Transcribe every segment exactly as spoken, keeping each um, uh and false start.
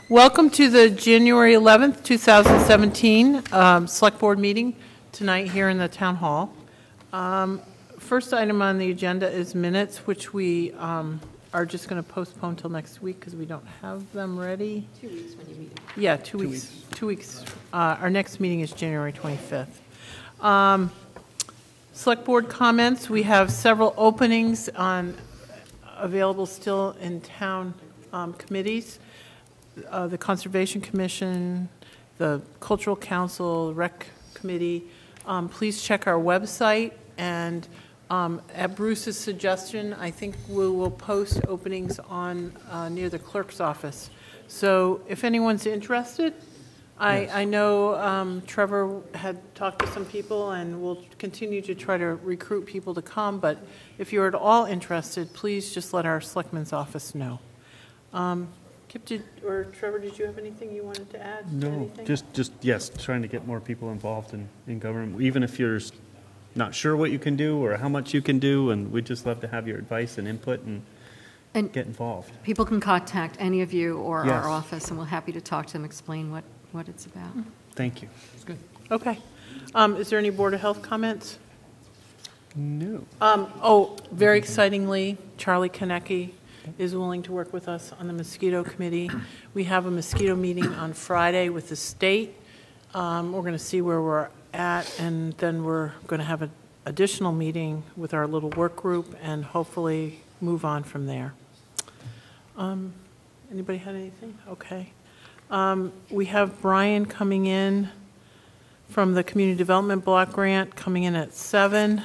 Welcome to the January eleventh, two thousand seventeen um, Select Board meeting tonight here in the Town Hall. Um, first item on the agenda is minutes, which we um, are just going to postpone till next week because we don't have them ready. Two weeks when you meet. Yeah, two, two weeks. weeks. Two weeks. Uh, our next meeting is January twenty-fifth. Um, Select Board comments. We have several openings on available still in town um, committees. Uh, the Conservation Commission, the Cultural Council, Rec Committee. Um, please check our website, and um, at Bruce's suggestion, I think we will post openings on uh, near the clerk's office. So if anyone's interested, I, yes. I know um, Trevor had talked to some people, and we'll continue to try to recruit people to come, but if you're at all interested, please just let our Selectmen's office know. Um, Kip, did, or Trevor, did you have anything you wanted to add? No, anything? just, just yes, trying to get more people involved in, in government, even if you're not sure what you can do or how much you can do, and we'd just love to have your advice and input and, and get involved. People can contact any of you or yes. our office, and we're happy to talk to them, explain what, what it's about. Thank you. That's good. Okay. Um, is there any Board of Health comments? No. Um, oh, very excitingly, Charlie Konecki is willing to work with us on the mosquito committee. We have a mosquito meeting on Friday with the state. Um, we're going to see where we're at, and then we're going to have an additional meeting with our little work group and hopefully move on from there. Um, anybody had anything? Okay. Um, we have Brian coming in from the Community Development Block Grant coming in at seven.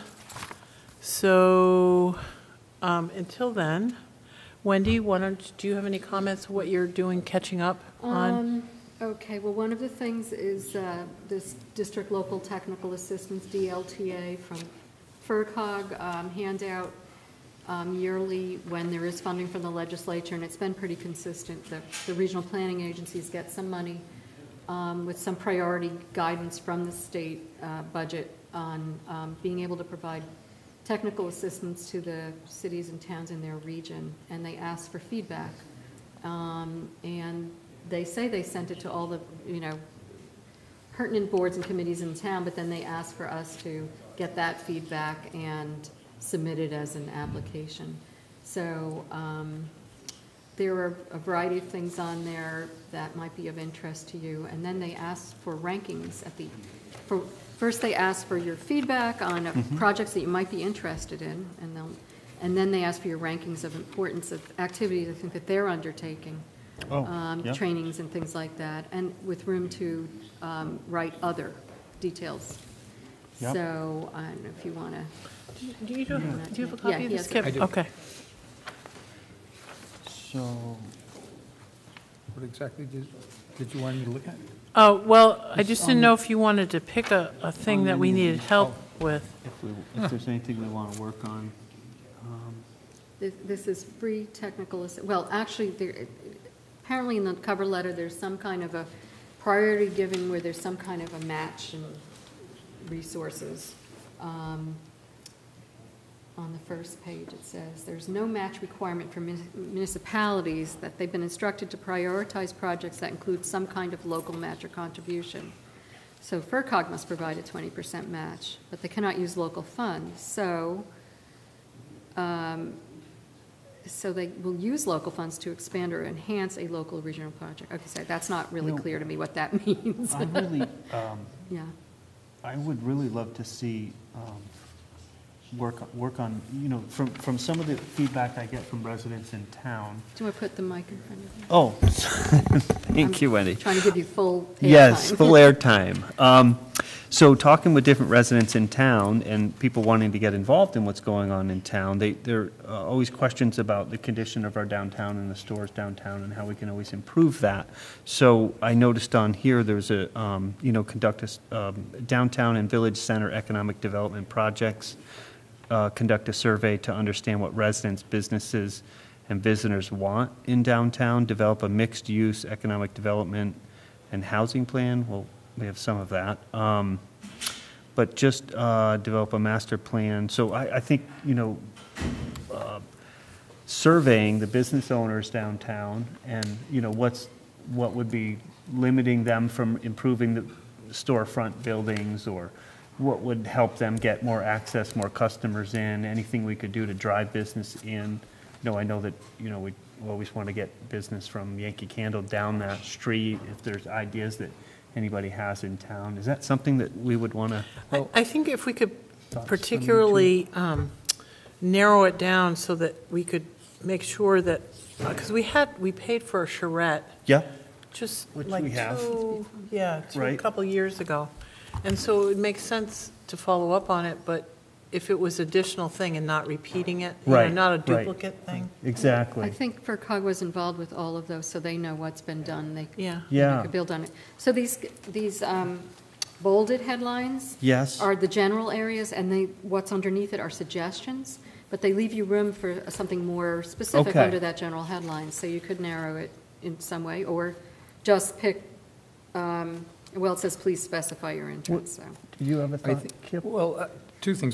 So um, until then, Wendy, why don't, do you have any comments on what you're doing catching up on? Um, okay, well, one of the things is uh, this District Local Technical Assistance, D L T A, from FERCog um, handout um, yearly when there is funding from the legislature, and it's been pretty consistent. The, the regional planning agencies get some money um, with some priority guidance from the state uh, budget on um, being able to provide technical assistance to the cities and towns in their region, and they ask for feedback. Um, and they say they sent it to all the, you know, pertinent boards and committees in town, but then they ask for us to get that feedback and submit it as an application. So um, there are a variety of things on there that might be of interest to you, and then they ask for rankings at the, for First, they ask for your feedback on uh, mm-hmm. projects that you might be interested in, and they'll, and then they ask for your rankings of importance of activities I think that they're undertaking, oh, um, yeah. trainings and things like that, and with room to um, write other details. Yep. So I don't know if you want to. Do you, do, yeah. do you have a copy yeah, of this, Kip? I do. Okay. So, what exactly did, did you want me to look at? Oh, well, I just didn't know if you wanted to pick a, a thing that we needed help with. If, we, if there's anything we want to work on. Um, This, this is free technical assistance. Well, actually, there, apparently in the cover letter there's some kind of a priority given where there's some kind of a match in resources. Um, on the first page it says, there's no match requirement for municipalities that they've been instructed to prioritize projects that include some kind of local match or contribution. So FERCog must provide a twenty percent match, but they cannot use local funds. So, um, so they will use local funds to expand or enhance a local or regional project. Okay, so that's not really you know, clear to me what that means. I really, um, yeah. I would really love to see um, work work on, you know, from from some of the feedback I get from residents in town. Do you want to put the mic in front of you? Oh, thank I'm you, Wendy. Trying to give you full air yes, time. full air time. Um, so talking with different residents in town and people wanting to get involved in what's going on in town, they there are always questions about the condition of our downtown and the stores downtown and how we can always improve that. So I noticed on here there's a, um, you know, conduct a um, downtown and village center economic development projects. Uh, conduct a survey to understand what residents, businesses, and visitors want in downtown, develop a mixed-use economic development and housing plan. Well, we have some of that. Um, but just uh, develop a master plan. So I, I think, you know, uh, surveying the business owners downtown and, you know, what's what would be limiting them from improving the storefront buildings, or what would help them get more access, more customers in, anything we could do to drive business in. No, I know that, you know, we always want to get business from Yankee Candle down that street, if there's ideas that anybody has in town. Is that something that we would want to? I, I think if we could Thoughts from you two? particularly um, narrow it down so that we could make sure that, because we had, we paid for a charrette Yeah, just Which like we have. two, yeah, two, a Right. couple years ago. And so it would make sense to follow up on it, but if it was additional thing and not repeating it, you know, Right, not a right. duplicate thing. exactly. I think FERCog was involved with all of those, so they know what's been done. They Yeah. they Yeah. could build on it. So these, these um, bolded headlines Yes. are the general areas, and they, what's underneath it are suggestions, but they leave you room for something more specific Okay. under that general headline, so you could narrow it in some way, or just pick, um, well, it says, please specify your intent, so. Do you have a I thought, think- Kip? Well, uh, two things.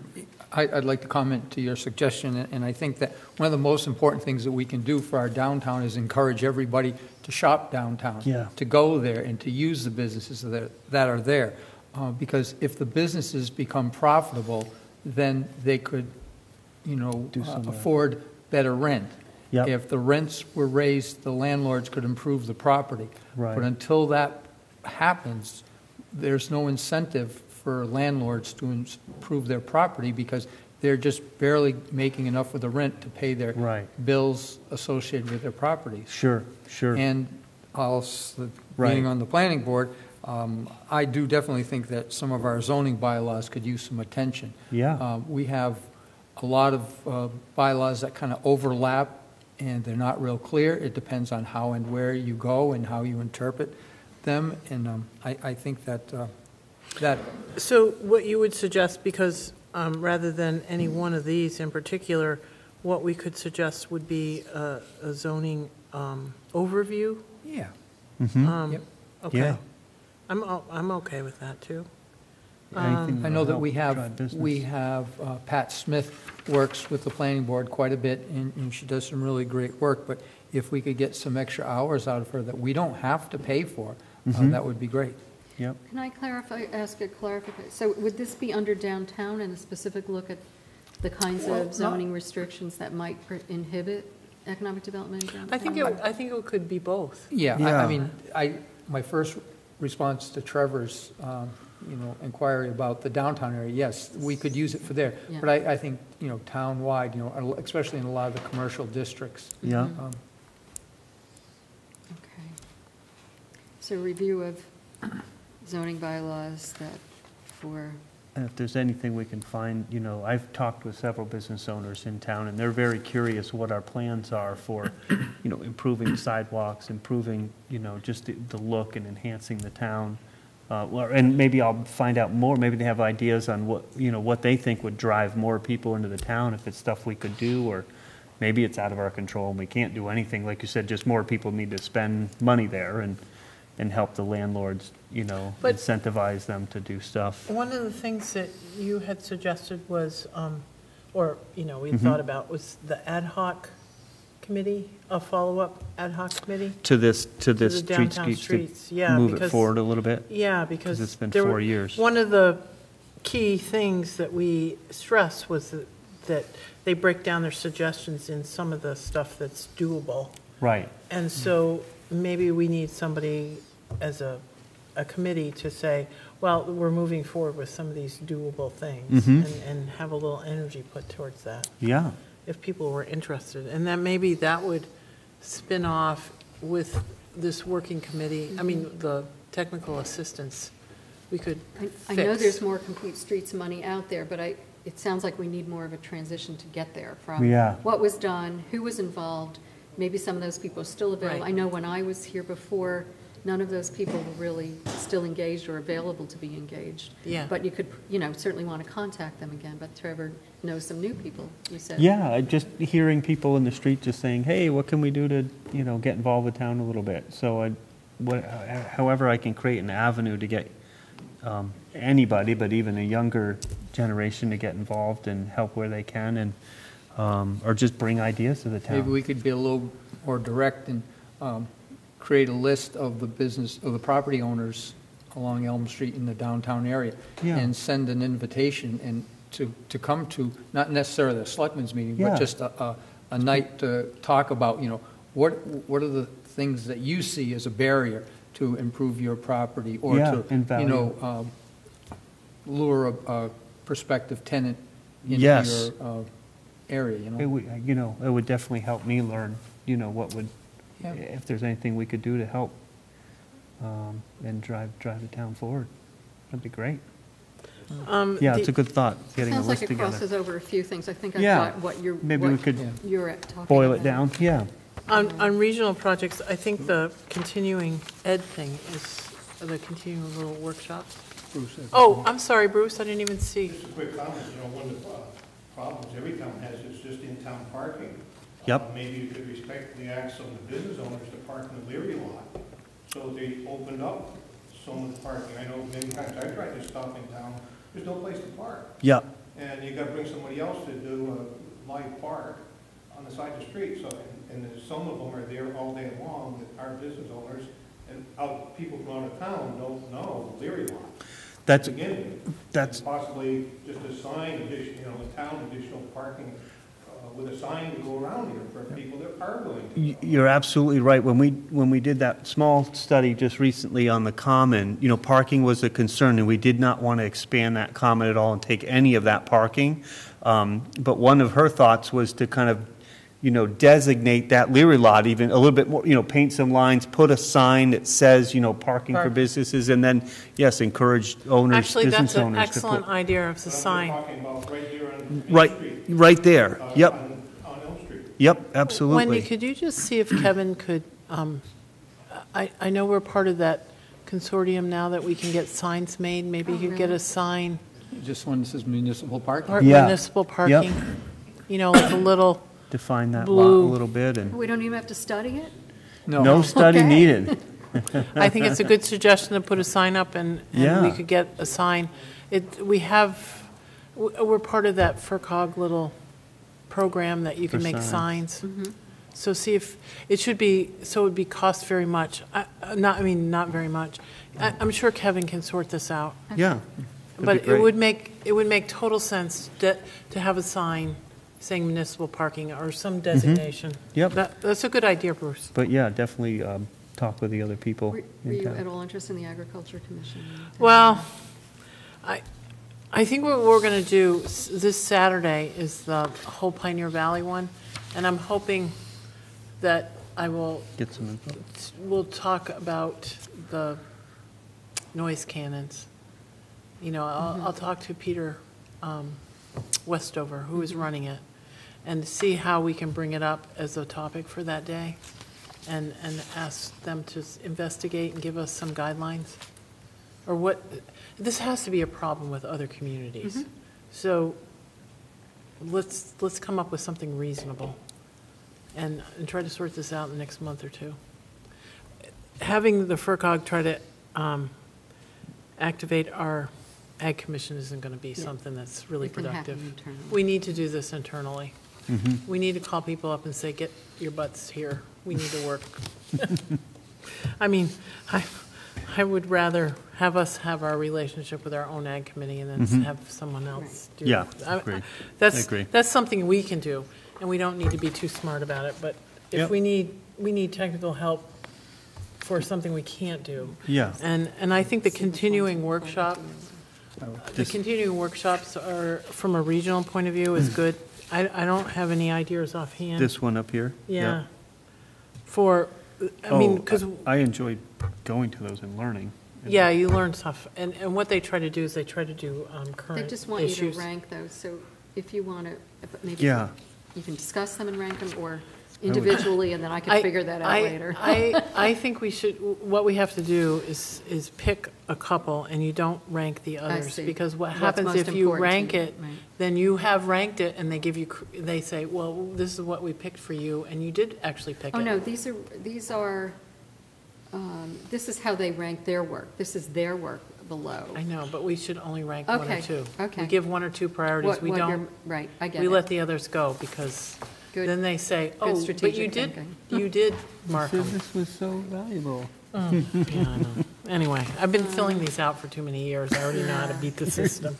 I- I'd like to comment to your suggestion, and- and I think that one of the most important things that we can do for our downtown is encourage everybody to shop downtown. Yeah. To go there and to use the businesses that that are there. Uh, Because if the businesses become profitable, then they could, you know, Do some uh, of that. afford better rent. Yep. If the rents were raised, the landlords could improve the property. Right. But until that happens, there's no incentive for landlords to improve their property because they're just barely making enough with the rent to pay their Right. bills associated with their properties. Sure, sure. And also, Right. being on the planning board, um, I do definitely think that some of our zoning bylaws could use some attention. Yeah. Um, We have a lot of uh, bylaws that kind of overlap, and they're not real clear. It depends on how and where you go and how you interpret them, and um, I I think that, uh, that, So what you would suggest, because um, rather than any one of these in particular, what we could suggest would be a a zoning um, overview? yeah. Mhm. Um, Yep. Okay. Yeah. I'm, o- I'm okay with that, too. Anything I know that that'll we help have, drive business. we have, uh, Pat Smith works with the planning board quite a bit, and and she does some really great work, but if we could get some extra hours out of her that we don't have to pay for, uh, Mhm. that would be great. Yep. Can I clarify, ask a clarification? So would this be under downtown and a specific look at the kinds Well, of not- zoning restrictions that might pr- inhibit economic development in downtown? I think it, I think it could be both. Yeah, I, Yeah. I mean, I, my first response to Trevor's, um, you know, inquiry about the downtown area, yes, we could use it for there. Yeah. But I, I think, you know, town-wide, you know, especially in a lot of the commercial districts. Yeah. um, Okay. So review of zoning bylaws that for, And if there's anything we can find, you know, I've talked with several business owners in town, and they're very curious what our plans are for, you know, improving sidewalks, improving, you know, just the, the look and enhancing the town. Uh, well, and maybe I'll find out more, maybe they have ideas on what, you know, what they think would drive more people into the town, if it's stuff we could do, or maybe it's out of our control and we can't do anything. Like you said, just more people need to spend money there and, and help the landlords, you know, But- incentivize them to do stuff. One of the things that you had suggested was, um, or, you know, we Mhm. thought about, was the ad hoc committee, a follow-up ad hoc committee? To this, to this the downtown streetscape, streets, to yeah, move it because- forward a little bit? Yeah, because. Because it's been there were- four years. One of the key things that we stressed was that, that they break down their suggestions in some of the stuff that's doable. Right, And so maybe we need somebody as a, a committee to say, well, we're moving forward with some of these doable things, Mhm. and, and have a little energy put towards that, yeah, if people were interested. And then maybe that would spin off with this working committee, I mean, the technical assistance, we could I I know fix. there's more complete streets money out there, but I, it sounds like we need more of a transition to get there from Yeah. what was done, who was involved, maybe some of those people are still available. Right. I know when I was here before, none of those people were really still engaged or available to be engaged. Yeah. But you could, you know, certainly want to contact them again, but Trevor knows some new people, you said. yeah, I just hearing people in the street just saying, hey, what can we do to, you know, get involved with town a little bit? So I, what, however I can create an avenue to get um, anybody, but even a younger generation to get involved and help where they can, and, um, or just bring ideas to the town. Maybe we could be a little more direct and, um, create a list of the business, of the property owners along Elm Street in the downtown area, Yeah. and send an invitation and to, to come to, not necessarily the selectmen's meeting, Yeah. but just a, a, a night to talk about, you know, what, what are the things that you see as a barrier to improve your property, or Yeah, to, and you know, value. um, lure a, a prospective tenant into Yes. your uh, area, you It know? would, you know, it would definitely help me learn, you know, what would, Yeah. if there's anything we could do to help um, and drive, drive the town forward. That'd be great. Um, Yeah, the- it's a good thought, getting a Sounds list like it together. crosses over a few things. I think I've Yeah. got what you're, Maybe we what could you're at talking boil it about. down, yeah. On, on regional projects, I think the continuing ed thing is, the continuing little workshops. Bruce, uh, Oh, I'm sorry, Bruce, I didn't even see. Just a quick comment, you know, one of the uh, problems every town has is just in-town parking. Yep. Uh, Maybe you could respectfully ask some of the business owners to park in the Leary lot, so they opened up some of the parking. I know many times I tried to stop in town, there's no place to park. Yeah, And you gotta bring somebody else to do a live park on the side of the street, so, and- and there's some of them are there all day long that are business owners, and out, people from out of town don't know the Leary lot. that's, To begin with. that's, And possibly just a sign, addition, you know, a town additional parking uh, with a sign to go around here for people that are willing to. y- you're absolutely right. When we, when we did that small study just recently on the common, you know, parking was a concern, and we did not want to expand that common at all and take any of that parking. Um, But one of her thoughts was to kind of, you know, designate that Leary lot even a little bit more, you know, paint some lines, put a sign that says, you know, parking for Park. businesses, and then, yes, encourage owners, Actually, that's business an owners to excellent put. idea of the But I'm sign. talking about right here on Main Right, Street. right there. uh, Yep, On on Elm Street. yep, Wendy, absolutely. could you just see if Kevin could, um, I, I know we're part of that consortium now that we can get signs made. Maybe Oh, you could get really? a sign, Just one that says municipal parking. or Yeah. municipal Yep. parking, you know, like a little, Define that lot a Blue. little bit, and We don't even have to study it? no study Okay. needed. I think it's a good suggestion to put a sign up, and, and we Yeah. could get a sign. It, we have, w- we're part of that FERCog little program that you can For make signs. signs. So see if, it should be, so it would be cost very much, I- uh, not, I mean, not very much. I, I'm sure Kevin can sort this out. Yeah. that'd But be it great. would make, it would make total sense to, to have a sign saying municipal parking or some designation. Mm-hmm. Yep. That, that's a good idea, Bruce. But yeah, definitely um, talk with the other people Were were in you town. at all interested in the Agriculture Commission? Well, I, I think what we're going to do s- this Saturday is the whole Pioneer Valley one, and I'm hoping that I will, Get some info. we'll talk about the noise cannons. You know, I'll, I'll talk to Peter um, Westover, who is running it, and see how we can bring it up as a topic for that day, and, and ask them to s- investigate and give us some guidelines. Or what, this has to be a problem with other communities. So let's, let's come up with something reasonable and, and try to sort this out in the next month or two. Having the FERCog try to um, activate our Ag Commission isn't going to be Yeah. something that's really It can happen productive. internally. We need to do this internally. Mm-hmm. We need to call people up and say, get your butts here. We need to work. I mean, I, I would rather have us have our relationship with our own ag committee and then s- Mhm. have someone else do. Yeah, I- I- agree. That's, I agree. that's something we can do, and we don't need to be too smart about it. But if Yep. we need, we need technical help for something we can't do. Yeah. And, and I think the continuing workshop, the This- continuing workshops are, from a regional point of view, is good. I, I don't have any ideas offhand. This one up here? Yeah. For, I mean, Oh, because, I enjoyed going to those and learning. yeah, you learn stuff. And, and what they try to do is they try to do um, They current just want you to issues. rank those, so if you want to, maybe Yeah. you can discuss them and rank them, or individually, and then I I- can figure that out I- later. I, I think we should, what we have to do is, is pick a couple, and you don't rank the others. see. Because what What's happens most if you important to rank you, it, right. then you have ranked it, and they give you, cr- they say, well, this is what we picked for you, and you did actually pick it. Oh, no, these are, these are, um, this is how they rank their work. This is their work below. I know, but we should only rank one or Okay, two. okay. We give one or two priorities. What- We what you're- don't, Right, I get we it. let the others go, because Good. then they say, oh, but you strategic did, thinking." you did mark Said them. this was so valuable. Yeah, I know. Anyway, I've been filling these out for too many years. I already know how to beat the system.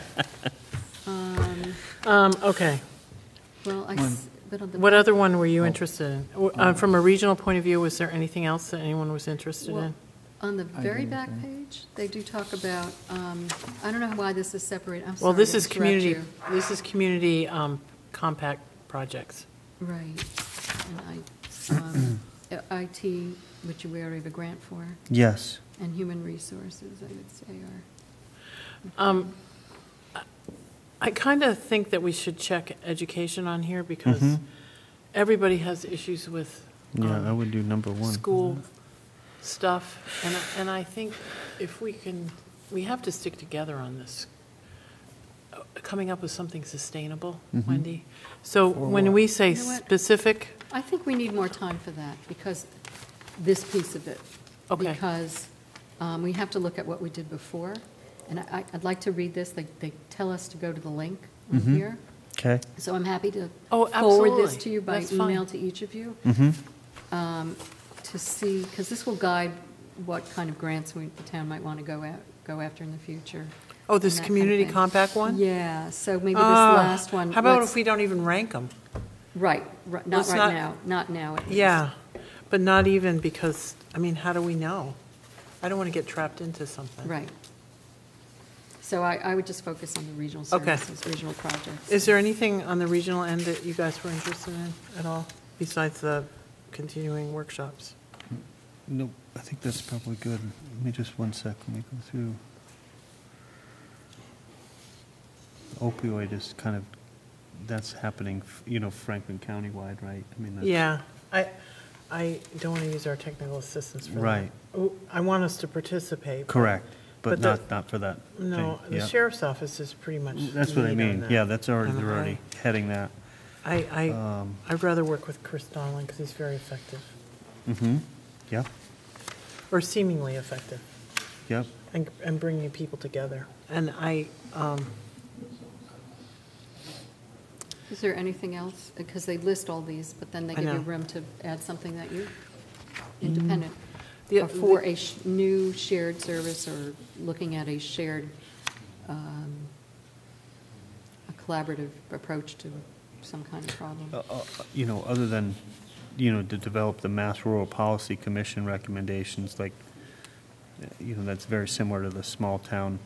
Um, Um, okay. Well, I, s- but on the. What other one were you interested in? W- Uh, from a regional point of view, was there anything else that anyone was interested Well, in? On the very didn't back think. page, they do talk about, um, I don't know why this is separated, I'm sorry. Well, this to is interrupt community, you. this is community, um, compact projects. Right. And I, um, I T, which we already have a grant for, Yes. and human resources, I would say, are. Um, I kind of think that we should check education on here because Mhm. everybody has issues with Yeah, I um, would do number one. school stuff, and, I- and I think if we can, we have to stick together on this, uh, coming up with something sustainable, Mhm. Wendy. So For when what? we say You know what? specific, I think we need more time for that, because this piece of it. Okay. Because um, we have to look at what we did before, and I, I'd like to read this, they, they tell us to go to the link on Mhm. here, Okay. so I'm happy to Oh, forward this absolutely. to you by That's fine. email to each of you, Mm-hmm. um, to see, because this will guide what kind of grants we, the town might want to go at, go after in the future. oh, this and that kind of community thing. compact one? Yeah, so maybe this Ah, last one. How about let's- if we don't even rank them? Right, right, not let's right not- now, not now. at least. Yeah, but not even because, I mean, how do we know? I don't want to get trapped into something. Right. So I, I would just focus on the regional Okay. services, regional projects. Is there anything on the regional end that you guys were interested in at all, besides the continuing workshops? No, I think that's probably good. Let me just one sec, let me go through. Opioid is kind of, that's happening, you know, Franklin County-wide, right? I mean, that's. Yeah, I, I don't want to use our technical assistance for that. Right. Oh, I want us to participate. but- Correct, but But the- not, not for that thing. No, the yeah. sheriff's office is pretty much. That's what I lead on mean, that. yeah, that's already, And they're I- already heading that. I, I, Um, I'd rather work with Chris Donlin because he's very effective, Mm-hmm, yep, or seemingly effective, yep. and, and bringing people together. And I, um, Is there anything else? Because they list all these, but then they I give you know. room to add something that you, independent, The- or for a sh- new shared service, or looking at a shared, um, a collaborative approach to some kind of problem. Uh, uh, You know, other than, you know, to develop the Mass Rural Policy Commission recommendations, like, uh, you know, that's very similar to the small town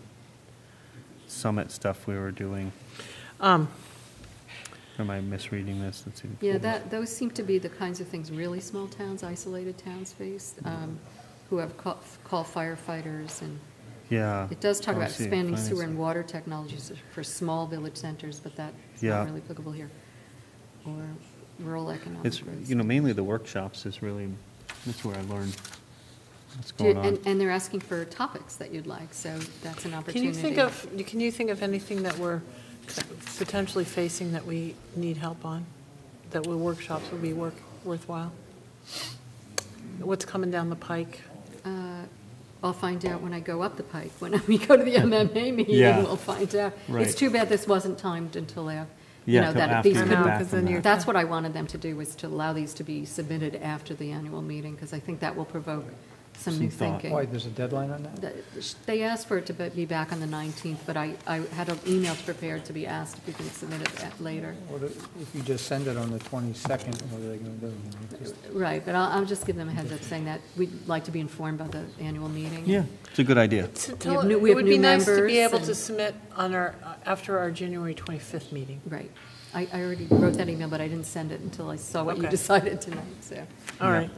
summit stuff we were doing. um, Am I misreading this? Let's see. Yeah, that, those seem to be the kinds of things really small towns, isolated towns face, um, who have call call firefighters, and Yeah. it does talk Oh, I about see. expanding Finance. sewer and water technologies for small village centers, but that's Yeah. not really applicable here. Or rural economic It's, growth. you know, mainly the workshops is really, that's where I learned what's Do- going on. And, and they're asking for topics that you'd like, so that's an can opportunity. you think of, can you think of anything that we're potentially facing that we need help on? That the workshops would be work, worthwhile? What's coming down the pike? Uh, I'll find out when I go up the pike. When we go to the M M A meeting, Yeah. we'll find out. Right. It's too bad this wasn't timed until, uh, you Yeah, know, till that after these you I get know, could, back 'cause from then that. you're- that's what I wanted them to do, was to allow these to be submitted after the annual meeting, because I think that will provoke some Some new thought. thinking. Why, there's a deadline on that? The- They asked for it to be back on the nineteenth, but I, I had an email prepared to be asked if we can submit it at later. What if if you just send it on the twenty-second, what are they going to do? Just- Right, but I'll, I'll just give them a heads up saying that we'd like to be informed by the annual meeting. Yeah, it's a good idea. To We tell- have new- It we have would new be nice to be members able to and- submit on our, uh, after our January twenty-fifth meeting. Right. I, I already wrote that email, but I didn't send it until I saw what you Okay. decided tonight, so, All Yeah. right.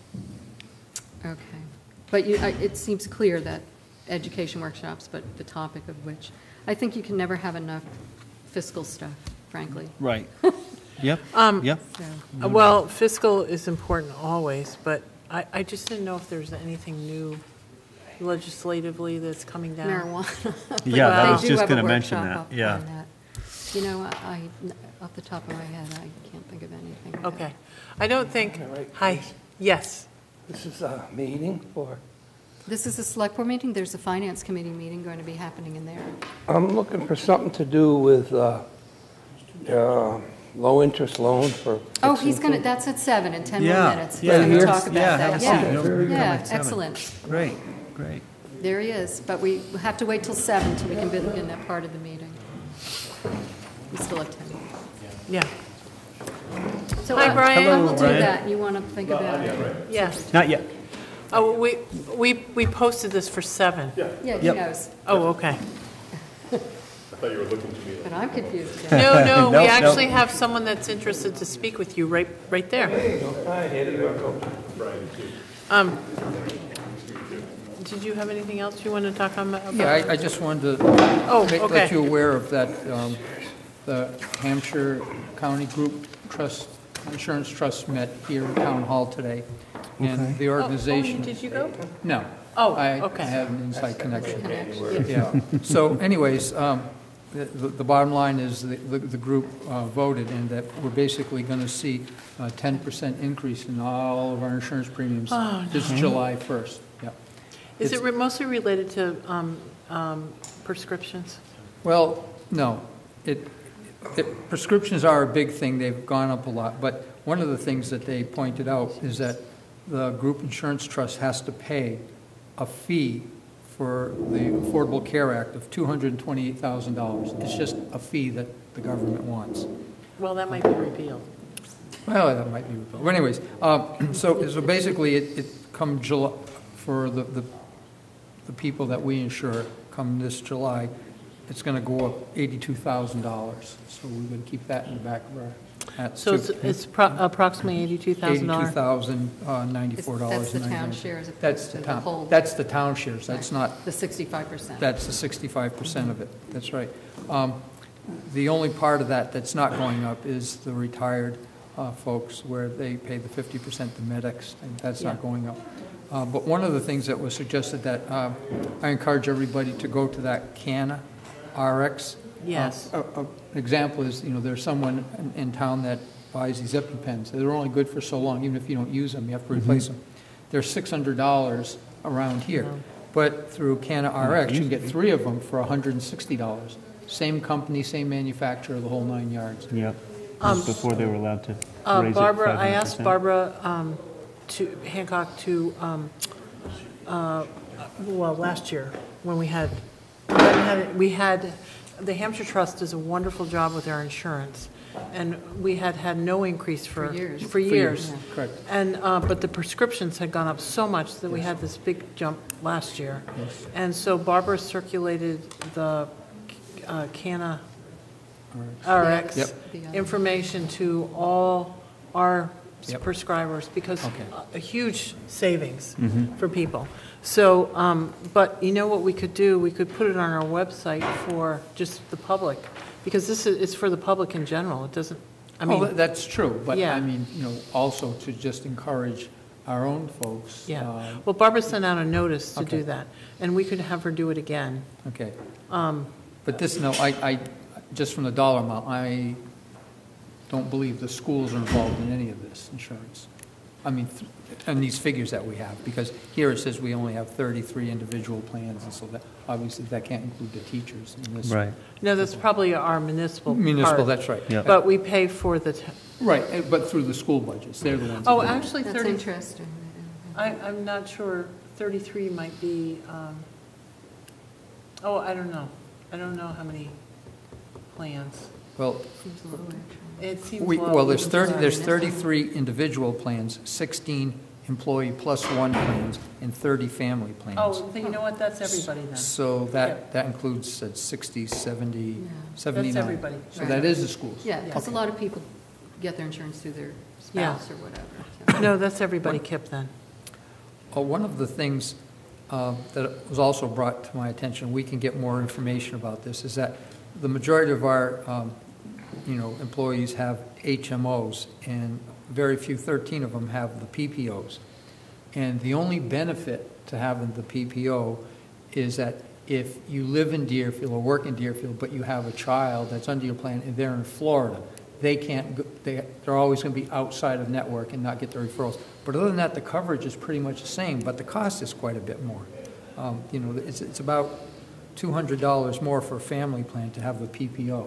okay. But you, I, it seems clear that education workshops, but the topic of which, I think you can never have enough fiscal stuff, frankly, Right. Yep, Um, yep. so. Uh, Well, fiscal is important always, but I, I just didn't know if there's anything new legislatively that's coming down. Marijuana. But Yeah, I they was do just have a gonna mention workshop that, up yeah. on that. You know, I, I- off the top of my head, I can't think of anything. right Okay. I don't think, All right, hi, yes. This is a meeting for, This is a select board meeting, there's a finance committee meeting going to be happening in there. I'm looking for something to do with uh, uh, low-interest loan for. Oh, he's going to, that's at seven in ten Yeah, more minutes. yeah, We're going to here? talk about Yeah, that. have a Yeah, seat. You'll- you'll come yeah, at seven. excellent. Great, great. There he is, but we have to wait till seven till we can begin that part of the meeting. We still have ten. Yeah, So Hi, I- Brian. I will Hello, do Brian. that, and you want to think about it. yes. Not yet. Oh, we, we, we posted this for seven. Yeah, he Yep. knows, Oh, okay. but I'm confused again. No, no, Nope, we nope. actually have someone that's interested to speak with you right, right there. Um, did you have anything else you want to talk on about? Yeah, I, I just wanted to Oh, make- okay. let you aware of that, um, the Hampshire County Group Trust, Insurance Trust met here in Town Hall today. And the Oh, oh, organization. did you go? No. Oh, I okay. have an inside connection. Connection. Yeah. So anyways, um, the, the the bottom line is the, the the group uh, voted and that we're basically going to see a ten percent increase in all of our insurance premiums Oh, this July first. Yeah. Is it It's- re- mostly related to um, um, prescriptions? Well, no. It, it, prescriptions are a big thing. They've gone up a lot. But one of the things that they pointed out is that the group insurance trust has to pay a fee for the Affordable Care Act of two hundred twenty-eight thousand dollars. It's just a fee that the government wants. Well, that might be repealed. Well, that might be, but anyways, uh, so, so basically, it, it come July, for the, the, the people that we insure, come this July, it's gonna go up eighty-two thousand dollars. So we're gonna keep that in the back of our hats. So it's, it's pro- approximately eighty-two thousand Eighty-two dollars? thousand, uh, ninety-four dollars. That's the town share as That's opposed the to the town, whole, that's the town shares, that's not the sixty-five percent. that's the sixty-five percent of it, that's right. Um, The only part of that that's not going up is the retired uh, folks, where they pay the fifty percent to medics, and that's not Yeah. going up. Uh, But one of the things that was suggested that, uh, I encourage everybody to go to that CANA R X. Yes. Uh, a- a- An example is, you know, there's someone in- in town that buys these EpiPens. They're only good for so long, even if you don't use them, you have to replace them. They're six hundred dollars around here. But through CANA R X, you can get three of them for one hundred sixty dollars. Same company, same manufacturer, the whole nine yards. Yep. Um, Before they were allowed to Uh, raise it Barbara, I asked five hundred percent. Barbara um, to, Hancock to, um, uh, well, last year, when we had, we had, we had, the Hampshire Trust does a wonderful job with our insurance, and we had had no increase for. For years. For For years, years. Yeah. correct. And, uh, but the prescriptions had gone up so much that we had this big jump last year. Yes. And so Barbara circulated the uh, CANA R X Yep. information to all our Yep. prescribers, because Okay. a huge savings for people. So, um, but you know what we could do? We could put it on our website for just the public, because this is, it's for the public in general. It doesn't, I Well, mean, that's true, but Yeah. I mean, you know, also to just encourage our own folks. yeah. uh, Well, Barbara sent out a notice to do Okay. that, and we could have her do it again. Okay. Um, But this, no, I, I, just from the dollar amount, I don't believe the schools are involved in any of this insurance. I mean, th- and these figures that we have, because here it says we only have thirty-three individual plans, and so that, obviously, that can't include the teachers in this. Right. No, that's probably our municipal Municipal, part, that's right. Yeah. but we pay for the, t- Right, eh, but through the school budgets, they're the ones. that oh, do it. actually, That's thirty, interesting. I, I'm not sure, thirty-three might be, um, oh, I don't know. I don't know how many plans. Well, Seems a little actually. It seems we, low. well, there's even thirty, for- there's thirty-three individual plans, sixteen employee plus one plans, and thirty family plans. Oh, then you know what, that's everybody then. So Yep. that, that includes uh, sixty, seventy, Yeah. seventy-nine. That's everybody. So Right. that is the schools. Yeah, because a Okay. lot of people get their insurance through their Yeah. spouse or whatever. so. No, that's everybody, Kip, then. Uh, One of the things uh, that was also brought to my attention, we can get more information about this, is that the majority of our, um, you know, employees have H M Os, and very few, thirteen of them have the P P Os. And the only benefit to having the P P O is that if you live in Deerfield or work in Deerfield, but you have a child that's under your plan and they're in Florida, they can't, go- they, they're always going to be outside of network and not get the referrals. But other than that, the coverage is pretty much the same, but the cost is quite a bit more. Um, You know, it's, it's about two hundred dollars more for a family plan to have a P P O.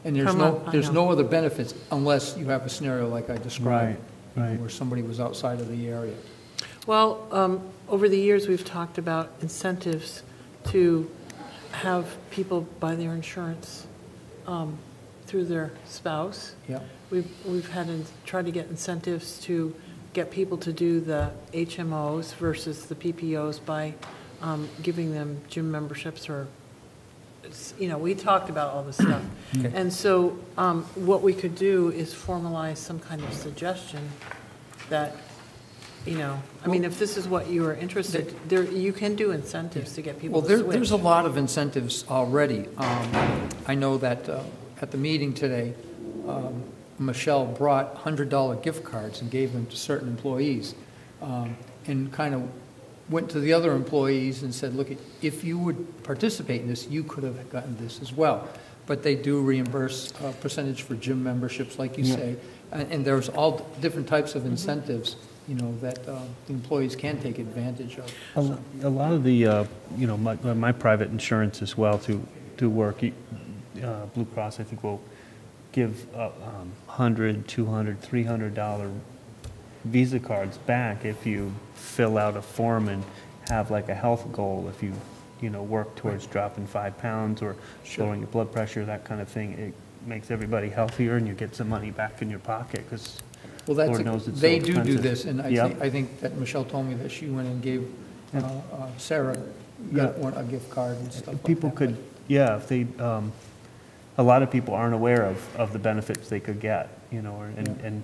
And there's Come no, on, I there's know. no other benefits unless you have a scenario like I described. you know, right. Where somebody was outside of the area. Well, um, over the years, we've talked about incentives to have people buy their insurance um, through their spouse. Yeah. We've, we've had, in- tried to get incentives to get people to do the H M Os versus the P P Os by um, giving them gym memberships or, it's- you know, we talked about all this stuff. Okay. And so um, what we could do is formalize some kind of suggestion that, you know, I mean, if this is what you are interested, there, you can do incentives to get people Well, to there, there's a switch. lot of incentives already. Um, I know that uh, at the meeting today, um, Michelle brought one hundred dollar gift cards and gave them to certain employees, um, and kind of went to the other employees and said, look, if you would participate in this, you could have gotten this as well. But they do reimburse a percentage for gym memberships, like you Yeah. say, and, and there's all different types of incentives, you know, that uh, the employees can take advantage of. A lo- a lot of the, uh, you know, my, my private insurance as well to, to work, uh, Blue Cross, I think, will give uh, um, one hundred, two hundred, three hundred dollar Visa cards back if you fill out a form and have like a health goal, if you, you know, work towards dropping five pounds or lowering your blood pressure, that kind of thing. It makes everybody healthier and you get some money back in your pocket because Well, that's, Lord a- knows it's so they do do expensive. this, and I Yep. think, I think that Michelle told me that she went and gave uh, Yeah. uh, Sarah got one, a gift card and stuff like that. people could, yeah, if they, um, a lot of people aren't aware of, of the benefits they could get, you know, or- and, and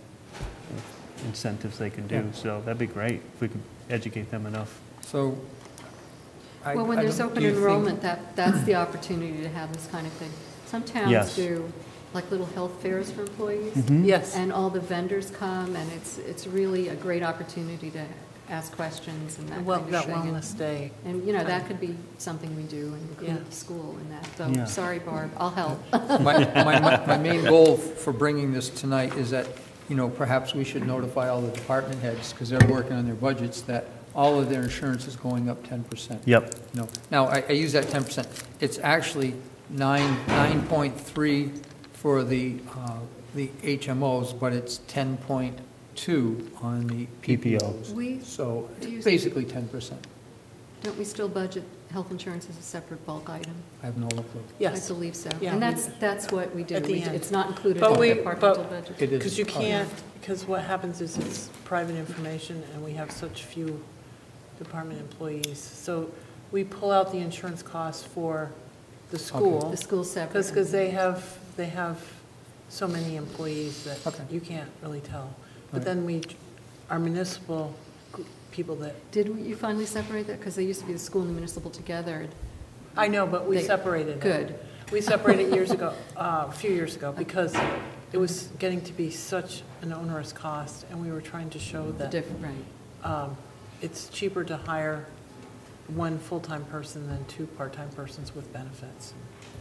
incentives they can do. Yeah. So that'd be great if we could educate them enough. So. I- Well, when I there's don't- open do you think- enrollment, that, that's the opportunity to have this kind of thing. Some Yes. towns do, like little health fairs for employees. Mm-hmm. Yes. And all the vendors come, and it's, it's really a great opportunity to ask questions and that Well, kind of that thing. And- wellness day. And, you know, that could be something we do and Yeah. include the school in that. Yeah. So, sorry, Barb, I'll help. My, my, my- my main goal for bringing this tonight is that, you know, perhaps we should notify all the department heads, because they're working on their budgets, that all of their insurance is going up ten percent. Yep. No, now, I, I use that ten percent. It's actually nine, nine point three for the, uh, the H M Os, but it's ten point two on the P P Os. We, So, Do you- basically ten percent. don't we still budget health insurance as a separate bulk item? I have no clue. Yes. I believe so. Yeah, And we that's, do. that's what we do. At the We- end. It's not included But in we- the departmental but- budget. It is. Because you Oh, yeah. can't, because what happens is it's private information and we have such few department employees. So we pull out the insurance costs for the school. The school's separate. Because, because they have, they have so many employees that Okay. you can't really tell. But Right. then we, our municipal gr- people that, Did you finally separate that? Because they used to be the school and the municipal together. I know, but we They- separated it. Good. We separated years ago, uh, a few years ago, because it was getting to be such an onerous cost, and we were trying to show The that different, right. um, it's cheaper to hire one full-time person than two part-time persons with benefits.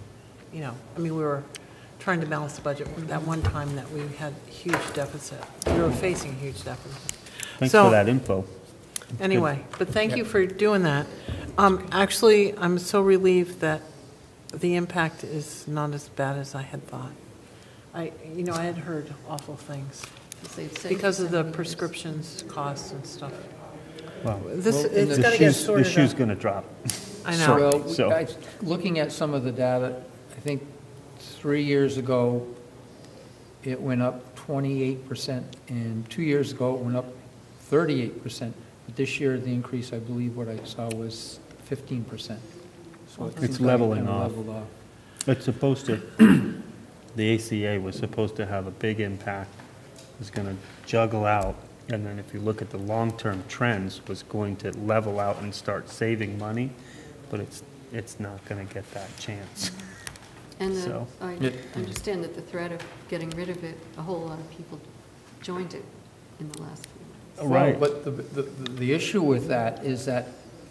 You know, I mean, we were trying to balance the budget that one time that we had huge deficit. We were facing a huge deficit. Thanks So- for that info. Anyway, but thank you for doing that. Um, Actually, I'm so relieved that the impact is not as bad as I had thought. I, you know, I had heard awful things Save- save because of the seventy years. prescriptions costs and stuff. Wow. This, Well, it's The got to get shoe's- sorted The shoe's out. going to drop. I know. Well, So- I- looking at some of the data, I think three years ago, it went up twenty-eight percent, and two years ago, it went up thirty-eight percent. But this year, the increase, I believe what I saw was fifteen percent. So it It's seems like it leveling kinda off. leveled off. It's supposed to, the A C A was supposed to have a big impact, was going to juggle out, and then if you look at the long-term trends, was going to level out and start saving money, but it's, it's not going to get that chance. And the- So- I Yeah. understand that the threat of getting rid of it, a whole lot of people joined it in the last few months. Right. Well, but the, the, the issue with that is that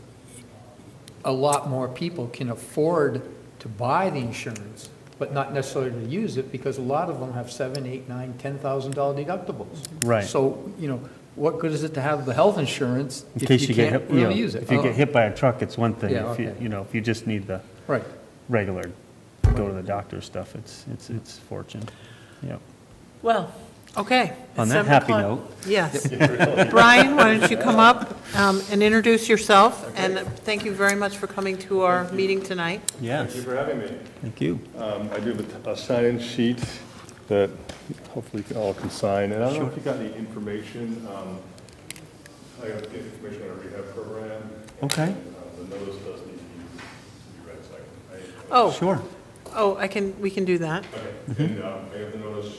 a lot more people can afford to buy the insurance, but not necessarily to use it, because a lot of them have seven, eight, nine, ten thousand dollar deductibles. Right. So, you know, what good is it to have the health insurance In if case you you get, can't hit- you know, really use it? if you Uh, get hit by a truck, it's one thing. Yeah, If you, okay. you know, if you just need the Right. regular go to the doctor stuff, it's, it's, it's fortune. Yep. Well, okay. On It's that seven happy o'clock. note. Yes. Brian, why don't you come up um, and introduce yourself? And thank you very much for coming to our meeting tonight. Yes, Thank you for having me. thank you. Um, I do have a- a sign-in sheet that hopefully you all can sign, and I don't know if you got any information. um, I got information on a rehab program. Okay. and, uh, The notice does need to be to be read, so I can- I- Oh, Sure. oh, I can, we can do that. Okay, and um, I have the notice.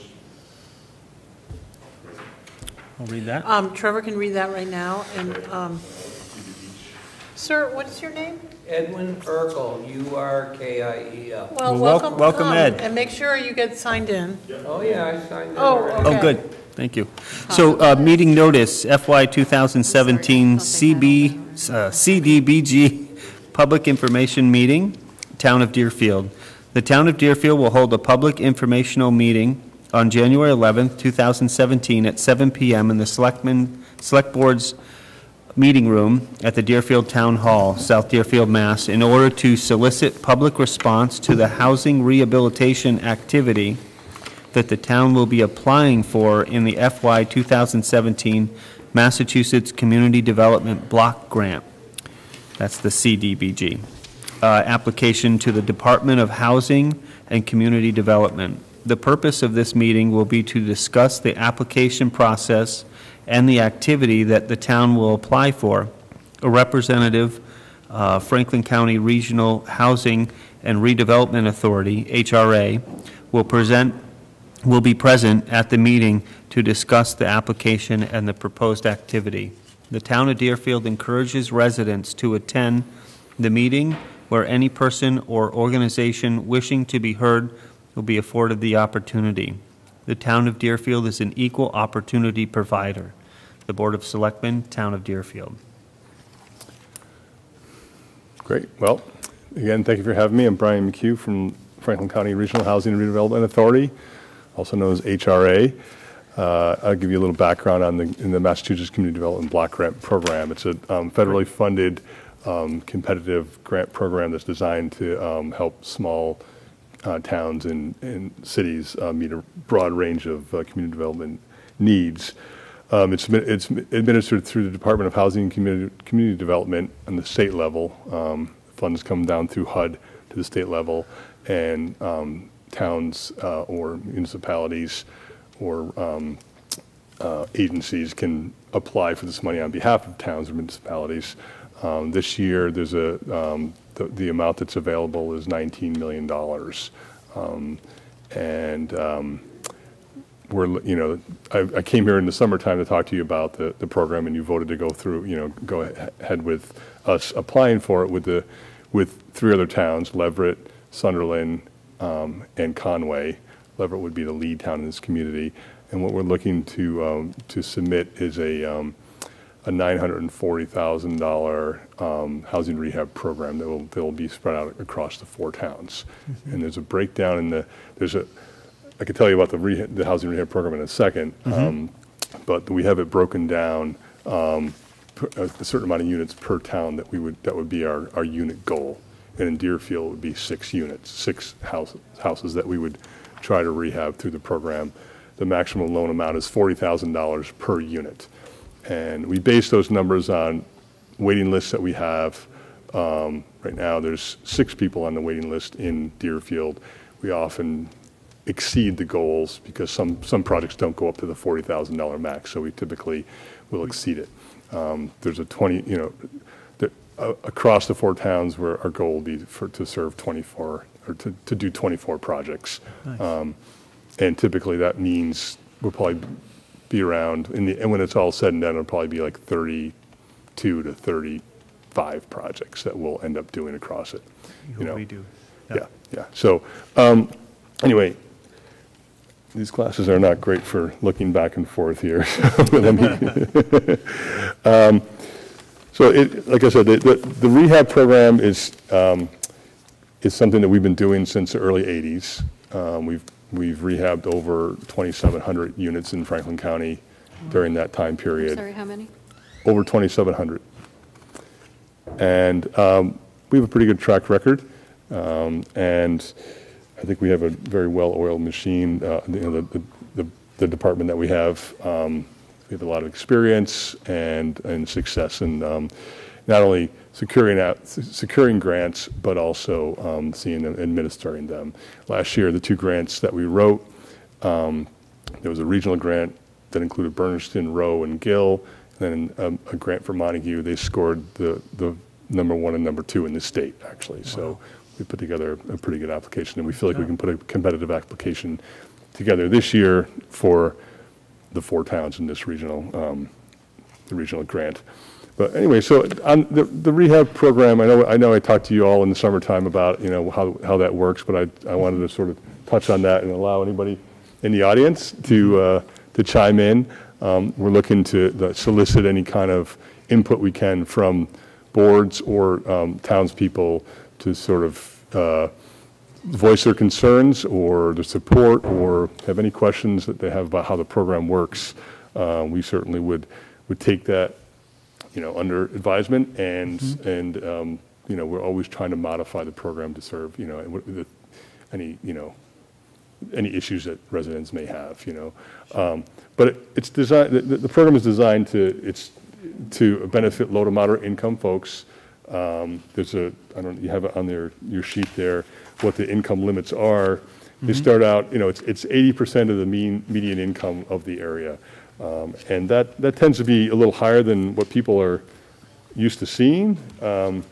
I'll read that. Um, Trevor can read that right now. And, um, sir, what is your name? Edwin Urkel, U R K I E L. Well, Well, wel- welcome. welcome, come, Ed. And make sure you get signed in. Oh, yeah, I signed it Oh, already. okay. Oh, good, thank you. So, uh, meeting notice, F Y twenty seventeen C B, uh, C D B G Public Information Meeting, Town of Deerfield. The Town of Deerfield will hold a public informational meeting on January eleventh, two thousand seventeen, at seven P M in the Selectmen, Select Board's meeting room at the Deerfield Town Hall, South Deerfield, Mass., in order to solicit public response to the housing rehabilitation activity that the town will be applying for in the F Y two thousand seventeen Massachusetts Community Development Block Grant. That's the C D B G. Uh, application to the Department of Housing and Community Development. The purpose of this meeting will be to discuss the application process and the activity that the town will apply for. A representative, uh, Franklin County Regional Housing and Redevelopment Authority, H R A, will present, will be present at the meeting to discuss the application and the proposed activity. The town of Deerfield encourages residents to attend the meeting where any person or organization wishing to be heard will be afforded the opportunity. The town of Deerfield is an equal opportunity provider. The Board of Selectmen, Town of Deerfield. Great. Well, again, thank you for having me. I'm Brian McHugh from Franklin County Regional Housing and Redevelopment Authority, also known as H R A. Uh, I'll give you a little background on the, in the Massachusetts Community Development Block Grant Program. It's a um, federally funded um, competitive grant program that's designed to um, help small uh, towns and, and cities uh, meet a broad range of uh, community development needs. Um, it's, it's administered through the Department of Housing and Community, Community Development on the state level. Um, funds come down through H U D to the state level, and um, towns uh, or municipalities or um, uh, agencies can apply for this money on behalf of towns or municipalities. Um, this year, there's a um, the, the amount that's available is nineteen million dollars, um, and um, we're you know I, I came here in the summertime to talk to you about the, the program, and you voted to go through you know go ahead with us applying for it with the with three other towns: Leverett, Sunderland, um, and Conway. Leverett would be the lead town in this community, and what we're looking to um, to submit is a um, a nine hundred forty thousand dollars um, housing rehab program that will, that will be spread out across the four towns. Mm-hmm. And there's a breakdown in the, there's a, I could tell you about the, rehab, the housing rehab program in a second, mm-hmm. um, but we have it broken down, um, per, a certain amount of units per town that we would, that would be our, our unit goal. And in Deerfield, it would be six units, six house, houses that we would try to rehab through the program. The maximum loan amount is forty thousand dollars per unit. And we base those numbers on waiting lists that we have. Um, right now, there's six people on the waiting list in Deerfield. We often exceed the goals because some, some projects don't go up to the forty thousand dollars max, so we typically will exceed it. Um, there's a twenty, you know, the, uh, across the four towns where our goal will be for, to serve twenty-four, or to, to do twenty-four projects. Nice. Um, and typically that means we'll probably be around, in the, and when it's all said and done, it'll probably be like thirty-two to thirty-five projects that we'll end up doing across it. You know, we do. Yeah, yeah. yeah. So um, anyway, these classes are not great for looking back and forth here. um, so, it, like I said, the, the, the rehab program is um, is something that we've been doing since the early eighties. Um, we've We've rehabbed over twenty-seven hundred units in Franklin County during that time period. I'm sorry, how many? Over twenty-seven hundred. And um, we have a pretty good track record. Um, and I think we have a very well-oiled machine, uh, you know, the, the, the department that we have. Um, we have a lot of experience and, and success in um, not only securing out, securing grants, but also um, seeing and administering them. Last year, the two grants that we wrote, um, there was a regional grant that included Berniston, Rowe, and Gill, and then um, a grant for Montague. They scored the, the number one and number two in the state, actually. Wow. So we put together a pretty good application, and we feel like yeah. we can put a competitive application together this year for the four towns in this regional, um, the regional grant. But anyway, so on the, the rehab program, I know I know I talked to you all in the summertime about, you know, how, how that works, but I, I wanted to sort of touch on that and allow anybody in the audience to, uh, to chime in. Um, we're looking to the, solicit any kind of input we can from boards or um, townspeople to sort of uh, voice their concerns or their support or have any questions that they have about how the program works. Uh, we certainly would would take that, you know, under advisement, and mm-hmm. and um, you know, we're always trying to modify the program to serve, you know, the, any you know any issues that residents may have, you know. Um, but it, it's designed. The, the program is designed to it's to benefit low to moderate income folks. Um, there's a I don't you have it on their your sheet there what the income limits are. Mm-hmm. They start out, you know, it's it's eighty percent of the mean median income of the area. Um, and that, that tends to be a little higher than what people are used to seeing. Um,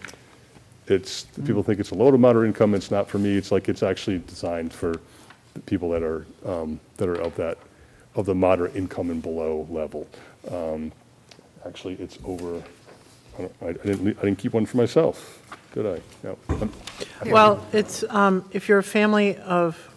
it's mm. people think it's a low to moderate income. It's not for me. It's like it's actually designed for people that are um, that are of that of the moderate income and below level. Um, actually, it's over. I, don't, I, I didn't I didn't keep one for myself, did I? No. I'm, well, it's um, if you're a family of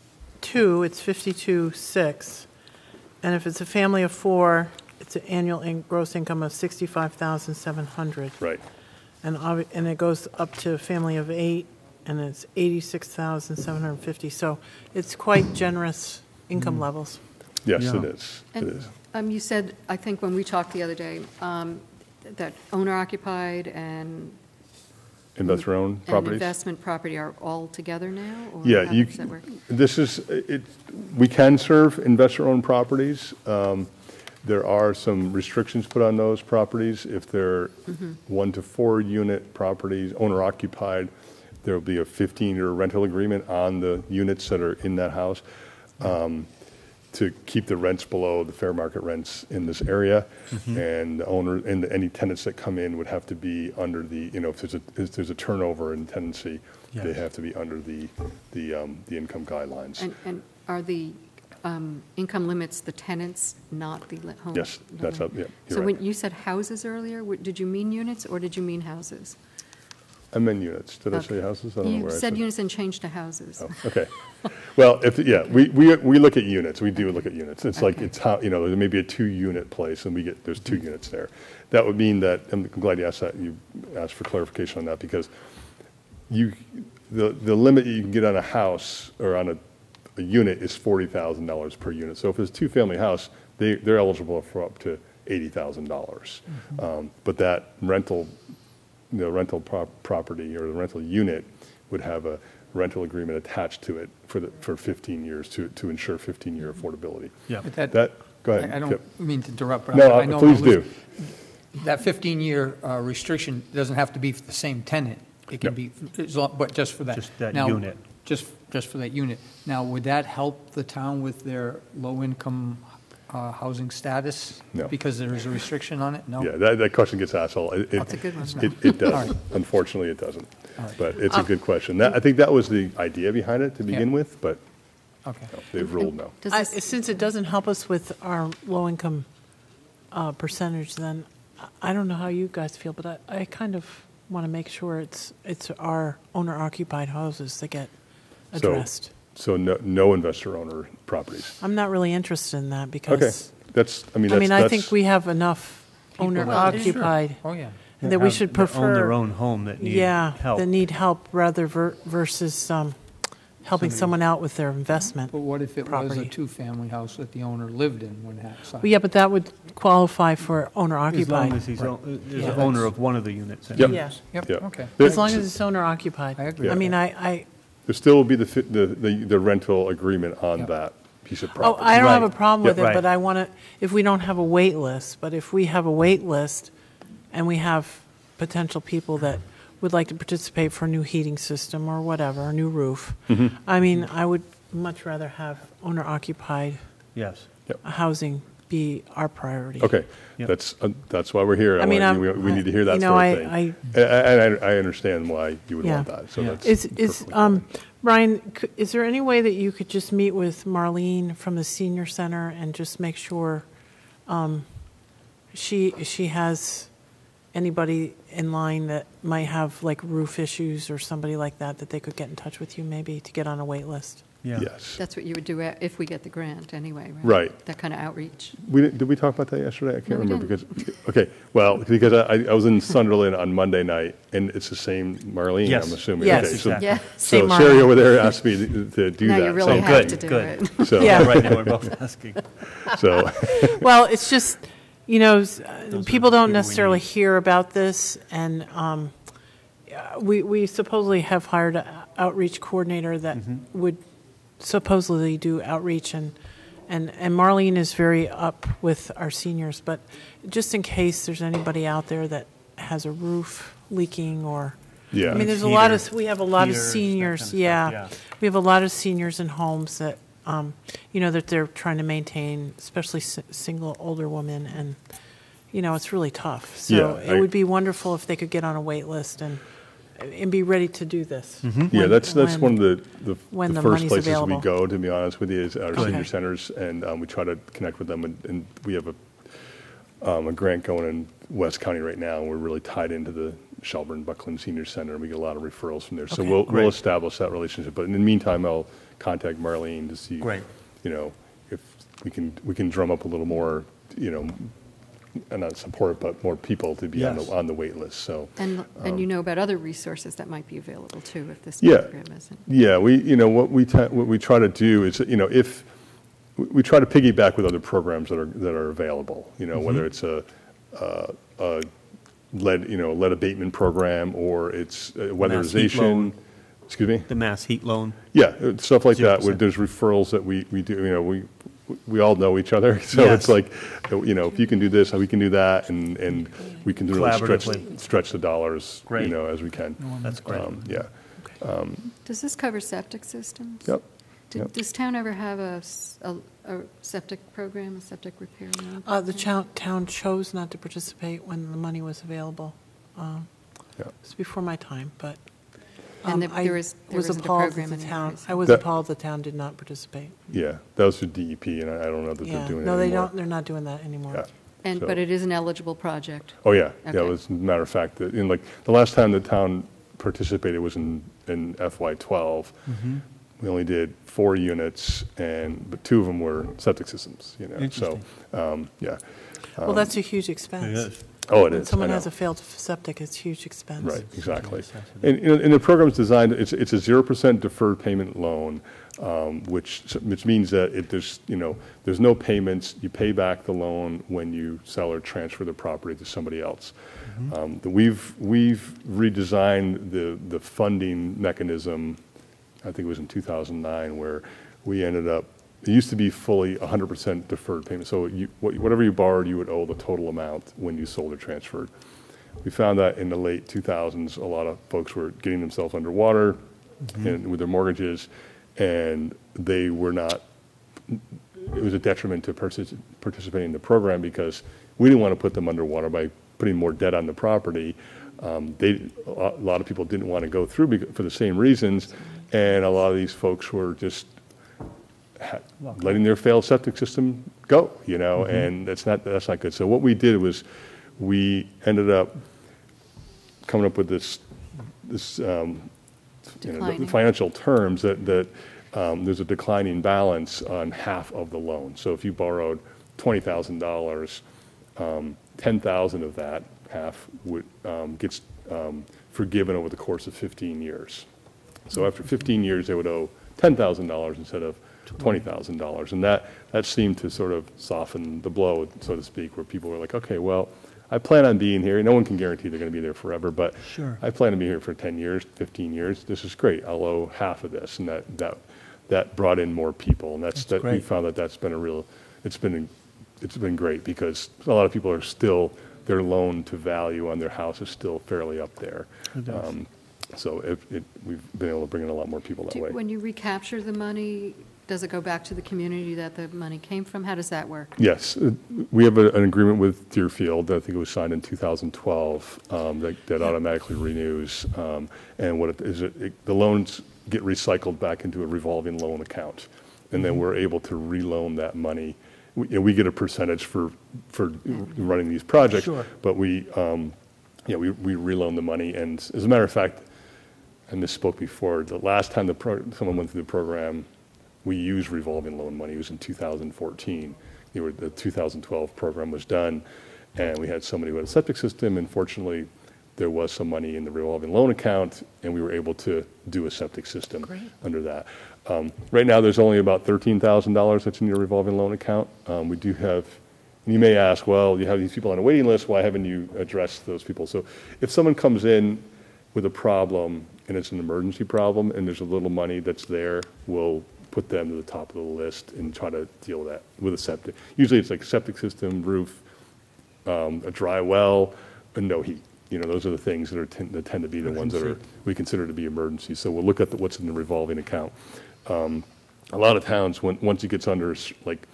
two, it's fifty-two six. And if it's a family of four, it's an annual in gross income of sixty-five thousand seven hundred. Right. And ob- and it goes up to a family of eight, and it's eighty-six thousand seven hundred fifty. So it's quite generous income mm. levels. Yes, yeah. it is. And, it is. Um, you said, I think when we talked the other day, um, that owner-occupied and investor-owned properties. And investment property are all together now? Or yeah, how you, does that work? This is it. We can serve investor-owned properties. Um, there are some restrictions put on those properties. If they're mm-hmm. one to four unit properties, owner-occupied, there will be a fifteen-year rental agreement on the units that are in that house. Um, to keep the rents below the fair market rents in this area, mm-hmm. and the owner and any tenants that come in would have to be under the, you know, if there's a if there's a turnover in tenancy, yes. they have to be under the the um, the income guidelines. And, and are the um, income limits the tenants, not the li- home? Yes, that's up. Yeah. So right. when you said houses earlier, w- did you mean units or did you mean houses? I meant units. Did Okay. I say houses? I don't you know where said I said units and changed to houses. Oh, okay. Well, if yeah, we, we we look at units. We do look at units. It's okay. like it's how, you know, there may be a two-unit place, and we get there's two units there. That would mean that. I'm glad you asked that. You asked for clarification on that, because you the the limit you can get on a house or on a, a unit is forty thousand dollars per unit. So if it's a two-family house, they they're eligible for up to eighty thousand dollars. Mm-hmm. Um, but that rental. The rental prop property or the rental unit would have a rental agreement attached to it for the for fifteen years to to ensure fifteen year affordability. Yeah. But that, that go ahead. I, I don't Kip. mean to interrupt, but no, I, I know please do. That fifteen-year uh, restriction doesn't have to be for the same tenant. It can Yep. be, as long- but just for that. Just that now, unit. Just just for that unit. Now, would that help the town with their low-income uh, housing status? No. Because there is a restriction on it? No? Yeah, that, that question gets asked all. It, That's a good one. It, it does. All right. Unfortunately, it doesn't. All right. But it's a good question. That, I think that was the idea behind it to begin Yeah. with, but Okay. no, they've ruled no. Does I, this- since it doesn't help us with our low-income uh, percentage, then I- I don't know how you guys feel, but I, I kind of want to make sure it's it's our owner-occupied houses that get addressed. So, so no, no investor-owner properties. I'm not really interested in that because Okay, that's. I mean, that's, I mean I that's, think we have enough People that- owner-occupied, Oh, yeah. and that we Have- should that prefer own their own home that need yeah help. that need help rather ver- versus um, helping Somebody- someone out with their investment. But what if it was property. a two-family house that the owner lived in when that Well, yeah, but that would qualify for owner-occupied. As long as he's o- is Yeah. the owner of one of the units. Yep. Yeah. Yep, Yeah. okay. There- As long as it's owner-occupied. I agree. I mean, I, I, there still will be the, fi- the, the the rental agreement on Yep. that piece of Oh, property. I don't have a Right. problem with Yeah, it, right. but I want to, if we don't have a wait list, but if we have a wait list and we have potential people that would like to participate for a new heating system or whatever, a new roof, Mm-hmm. I mean, I would much rather have owner-occupied Yes. housing be our priority. Okay, Yep. that's, uh, that's why we're here. I mean, wanna- I'm- we, we need to hear that you know, sort of I- thing. I- And I, I understand why you would Yeah. want that, so Yeah. that's. Is, is, perfectly um, fine. Brian, c- is there any way that you could just meet with Marlene from the senior center and just make sure um, she, she has anybody in line that might have like roof issues or somebody like that, that they could get in touch with you maybe to get on a wait list? Yeah. Yes. That's what you would do a- if we get the grant anyway, right? Right. That kind of outreach. We, didn't- did we talk about that yesterday? I can't No, we remember because, okay, well, because I, I was in Sunderland on Monday night, and it's the same Marlene, Yes. I'm assuming. Yes. Okay, so- Exactly. Yeah. So Same Sherry Marlene. over there asked me to to do that. Now you really so- have good, to do good. it. So, Yeah. Right now, we're both asking. so, Well, it's just, you know, s- uh, Those are people the don't people we necessarily need. hear about this, and um, uh, we, we supposedly have hired an outreach coordinator that Mm-hmm. would supposedly do outreach, and, and, and Marlene is very up with our seniors, but just in case there's anybody out there that has a roof leaking or, yeah. I mean, there's a lot of, Heaters, we have a lot of heaters, that seniors, kind of stuff, yeah. yeah. We have a lot of seniors in homes that, um, you know, that they're trying to maintain, especially s- single older women, and, you know, it's really tough. So Yeah, I- it would be wonderful if they could get on a wait list and, and be ready to do this. Yeah, when- that's, that's when- one of the, the when the the first money's places we available. go, to be honest with you, is our Okay. senior centers, and um, we try to connect with them, and, and we have a, um, a grant going in West County right now, and we're really tied into the Shelburne Buckland Senior Center, and we get a lot of referrals from there. So Okay. we'll, Great. we'll establish that relationship, but in the meantime, I'll contact Marlene to see, Great. you know, if we can, we can drum up a little more, you know, and not support, but more people to be on Yes. the, on the wait list, so. And, and you know about other resources that might be available too if this Yeah. program isn't. Yeah, we, you know, what we, te- what we try to do is, you know, if, we- we try to piggyback with other programs that are, that are available, you know, whether it's a, a, a lead, you know, lead abatement program, or it's uh, Mass heat weatherization. loan. Excuse me? The mass heat loan. Yeah, uh, stuff like that, where zero percent. there's referrals that we, we do, you know, we, we all know each other, so Yes. it's like, you know, if you can do this, we can do that, and, and we can really stretch, Collaboratively. stretch the dollars, you Great. know, as we can. That's great. Um, Yeah, Does this cover septic systems? yep. Did Yep. this town ever have a, s- a- a septic program, a septic repair? loan Uh, the program? town, town chose not to participate when the money was available. Um, Yeah. It's before my time, but. And um, there- I there is- there was isn't a appalled that program the anymore, town- is I was That- appalled the town did not participate. Yeah, that was for D E P, and I I don't know that they're Yeah, doing it no, they anymore. don't, they're not doing that anymore. Yeah. And, so- but it is an eligible project. Oh, yeah, yeah, it Okay. was, a matter of fact, that, in like, the last time the town participated was in, in F Y twelve. Mm-hmm. We only did four units, and, but two of them were septic systems, you know, so, um, yeah. Well, that's a huge expense. Oh, it When is, I someone know. has a failed septic, it's huge expense. Right, exactly. And, you know, and the program's designed, it's, it's a zero percent deferred payment loan, um, which, which means that it, there's, you know, there's no payments, you pay back the loan when you sell or transfer the property to somebody else. Um, the- We've, we've redesigned the, the funding mechanism, I think it was in two thousand nine, where we ended up, it used to be fully one hundred percent deferred payment. So you, what- whatever you borrowed, you would owe the total amount when you sold or transferred. We found that in the late two thousands, a lot of folks were getting themselves underwater and with their mortgages, and they were not, it was a detriment to partici- participating in the program, because we didn't want to put them underwater by putting more debt on the property. Um, They, a lot a lot of people didn't want to go through becau- for the same reasons, and a lot of these folks were just ha- letting their failed septic system go, you know, and that's not, that's not good. So what we did was, we ended up coming up with this, this, um, you know, the- the Declining. financial terms that, that um, there's a declining balance on half of the loan. So if you borrowed twenty thousand dollars, um, ten thousand of that, half, would, um, gets um, forgiven over the course of fifteen years. So after fifteen years, they would owe ten thousand dollars instead of twenty thousand dollars. And that, that seemed to sort of soften the blow, so to speak, where people were like, okay, well, I plan on being here. No one can guarantee they're going to be there forever, but Sure. I plan to be here for ten years, fifteen years. This is great. I'll owe half of this, and that that that brought in more people, and that's, That's that we great. found that that's been a real. It's been it's been great because a lot of people are still their loan to value on their house is still fairly up there. It does. Um, so it, it, we've been able to bring in a lot more people that Do- way. When you recapture the money, does it go back to the community that the money came from? How does that work? Yes, uh, we have a- an agreement with Deerfield, I think it was signed in two thousand twelve, um, that that automatically renews. um, And what it is, it- it- the loans get recycled back into a revolving loan account. And then we're able to reloan that money. We you know, we get a percentage for, for running these projects. Sure. But we, um, yeah, we we reloan the money. And as a matter of fact, I misspoke before, the last time the pro- someone went through the program, we used revolving loan money. It was in two thousand fourteen. You were, the two thousand twelve program was done, and we had somebody who had a septic system, and fortunately, there was some money in the revolving loan account, and we were able to do a septic system Great. under that. Um, Right now, there's only about thirteen thousand dollars that's in your revolving loan account. Um, We do have, and you may ask, well, you have these people on a waiting list, why haven't you addressed those people? So if someone comes in with a problem, and it's an emergency problem, and there's a little money that's there, we'll put them to the top of the list and try to deal with that with a septic. Usually it's like septic system, roof, um, a dry well, and no heat. You know, those are the things that are tend, that tend to be the ones that are we consider to be emergencies. So we'll look at the, what's in the revolving account. Um, a lot of towns, when, once it gets under, s- like,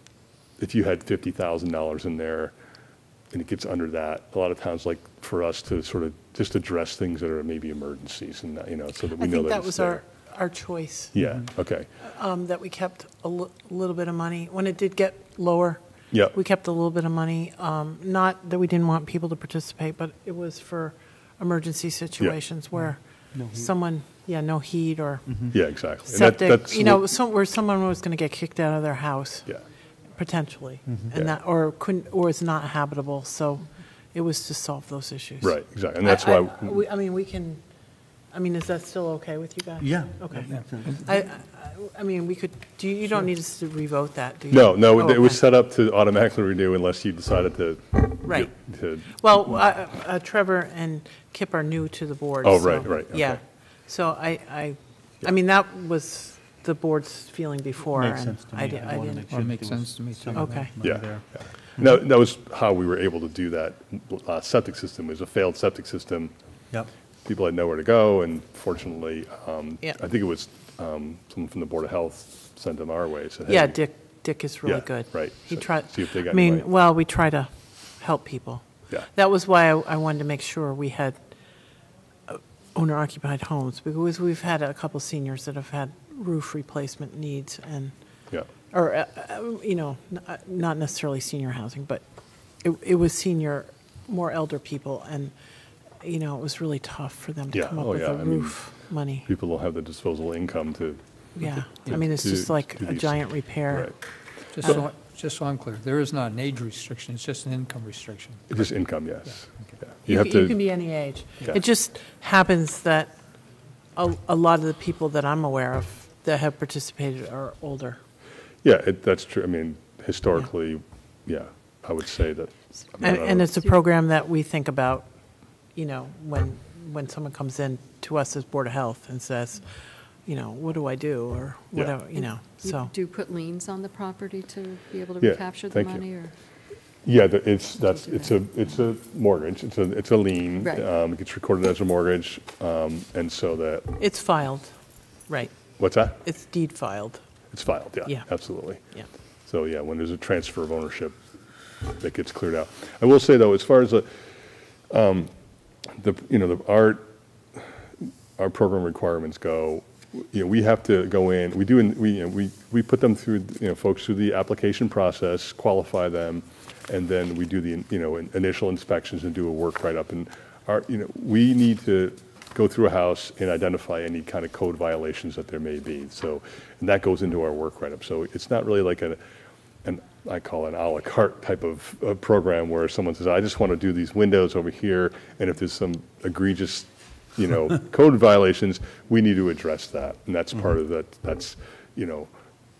if you had fifty thousand dollars in there, and it gets under that, a lot of towns like for us to sort of just address things that are maybe emergencies, and you know, so that we I know think that that it's was there. our, our choice, Yeah. Okay. um, that we kept a li- little bit of money. When it did get lower, Yeah. we kept a little bit of money. Um, Not that we didn't want people to participate, but it was for emergency situations where someone, yeah, no heat or Yeah. Exactly. And that- septic, that's you know, what- some- where someone was going to get kicked out of their house. Yeah. Potentially, Yeah. and that, or couldn't, or is not habitable, so it was to solve those issues. Right. Exactly. And that's I- why. I we- I mean, we can, I mean, is that still okay with you guys? Yeah. Okay. Yeah. I, I- I mean, we could, do you, you don't need us to revote that, do you? No, no, Oh, it was okay. set up to automatically renew unless you decided to. Right. get- to- Well, uh, uh, Trevor and Kip are new to the board. Oh, so- right, right, Yeah. okay. So I, I, I mean, that was the board's feeling before. Makes and sense to I me. di- I wanna didn't. make Well, it sure makes there was sense to me, too. some of that Okay. money Yeah. there. yeah. That, that was how we were able to do that. Uh, septic system was a failed septic system. Yep. People had nowhere to go, and fortunately, um, Yeah. I think it was um, someone from the Board of Health sent them our way. Said, hey, Yeah, Dick, Dick is really Yeah, good. right. He So- tried, see if they I got any mean, money. well, we try to help people. Yeah. That was why I, I wanted to make sure we had uh, owner-occupied homes, because we've had a couple seniors that have had roof replacement needs, and, Yeah. or, uh, uh, you know, n- uh, not necessarily senior housing, but it, it was senior, more elder people, and, you know, it was really tough for them to Yeah. come up Oh, with yeah. a I mean, roof money. People don't have the disposable income to. Yeah, I mean, it's to- just like to a these- giant repair. Right. Just so, just so I'm clear, there is not an age restriction, it's just an income restriction. It's just income, yes. Yeah. You have can, to. you can be any age. Yeah. It just happens that a, a lot of the people that I'm aware of that have participated are older. Yeah, it, that's true. I mean, historically, yeah, I would say that. I And, don't and know. it's a program that we think about, you know, when, when someone comes in to us as Board of Health and says, you know, what do I do, or Yeah. whatever, you know, You so. do put liens on the property to be able to Yeah, recapture the thank you. money, or? Yeah, the- it's, that's, do it's a, it's a mortgage, it's a, it's a lien. Right. Um, It gets recorded as a mortgage, um, and so that, It's filed, right. what's that? It's deed filed, It's filed, yeah, Yeah. absolutely. yeah. So, yeah, when there's a transfer of ownership, that gets cleared out. I will say, though, as far as the, um, the, you know, the, our, our program requirements go, you know, we have to go in, we do, in- we, you know, we, we put them through, you know, folks through the application process, qualify them, and then we do the, you know, in- initial inspections and do a work write-up. And our, you know, we need to go through a house and identify any kind of code violations that there may be. So, and that goes into our work write-up. So it's not really like a, an, I call it an à la carte type of uh, program where someone says, I just want to do these windows over here, and if there's some egregious, you know, code violations, we need to address that. And that's part of that, that's, you know,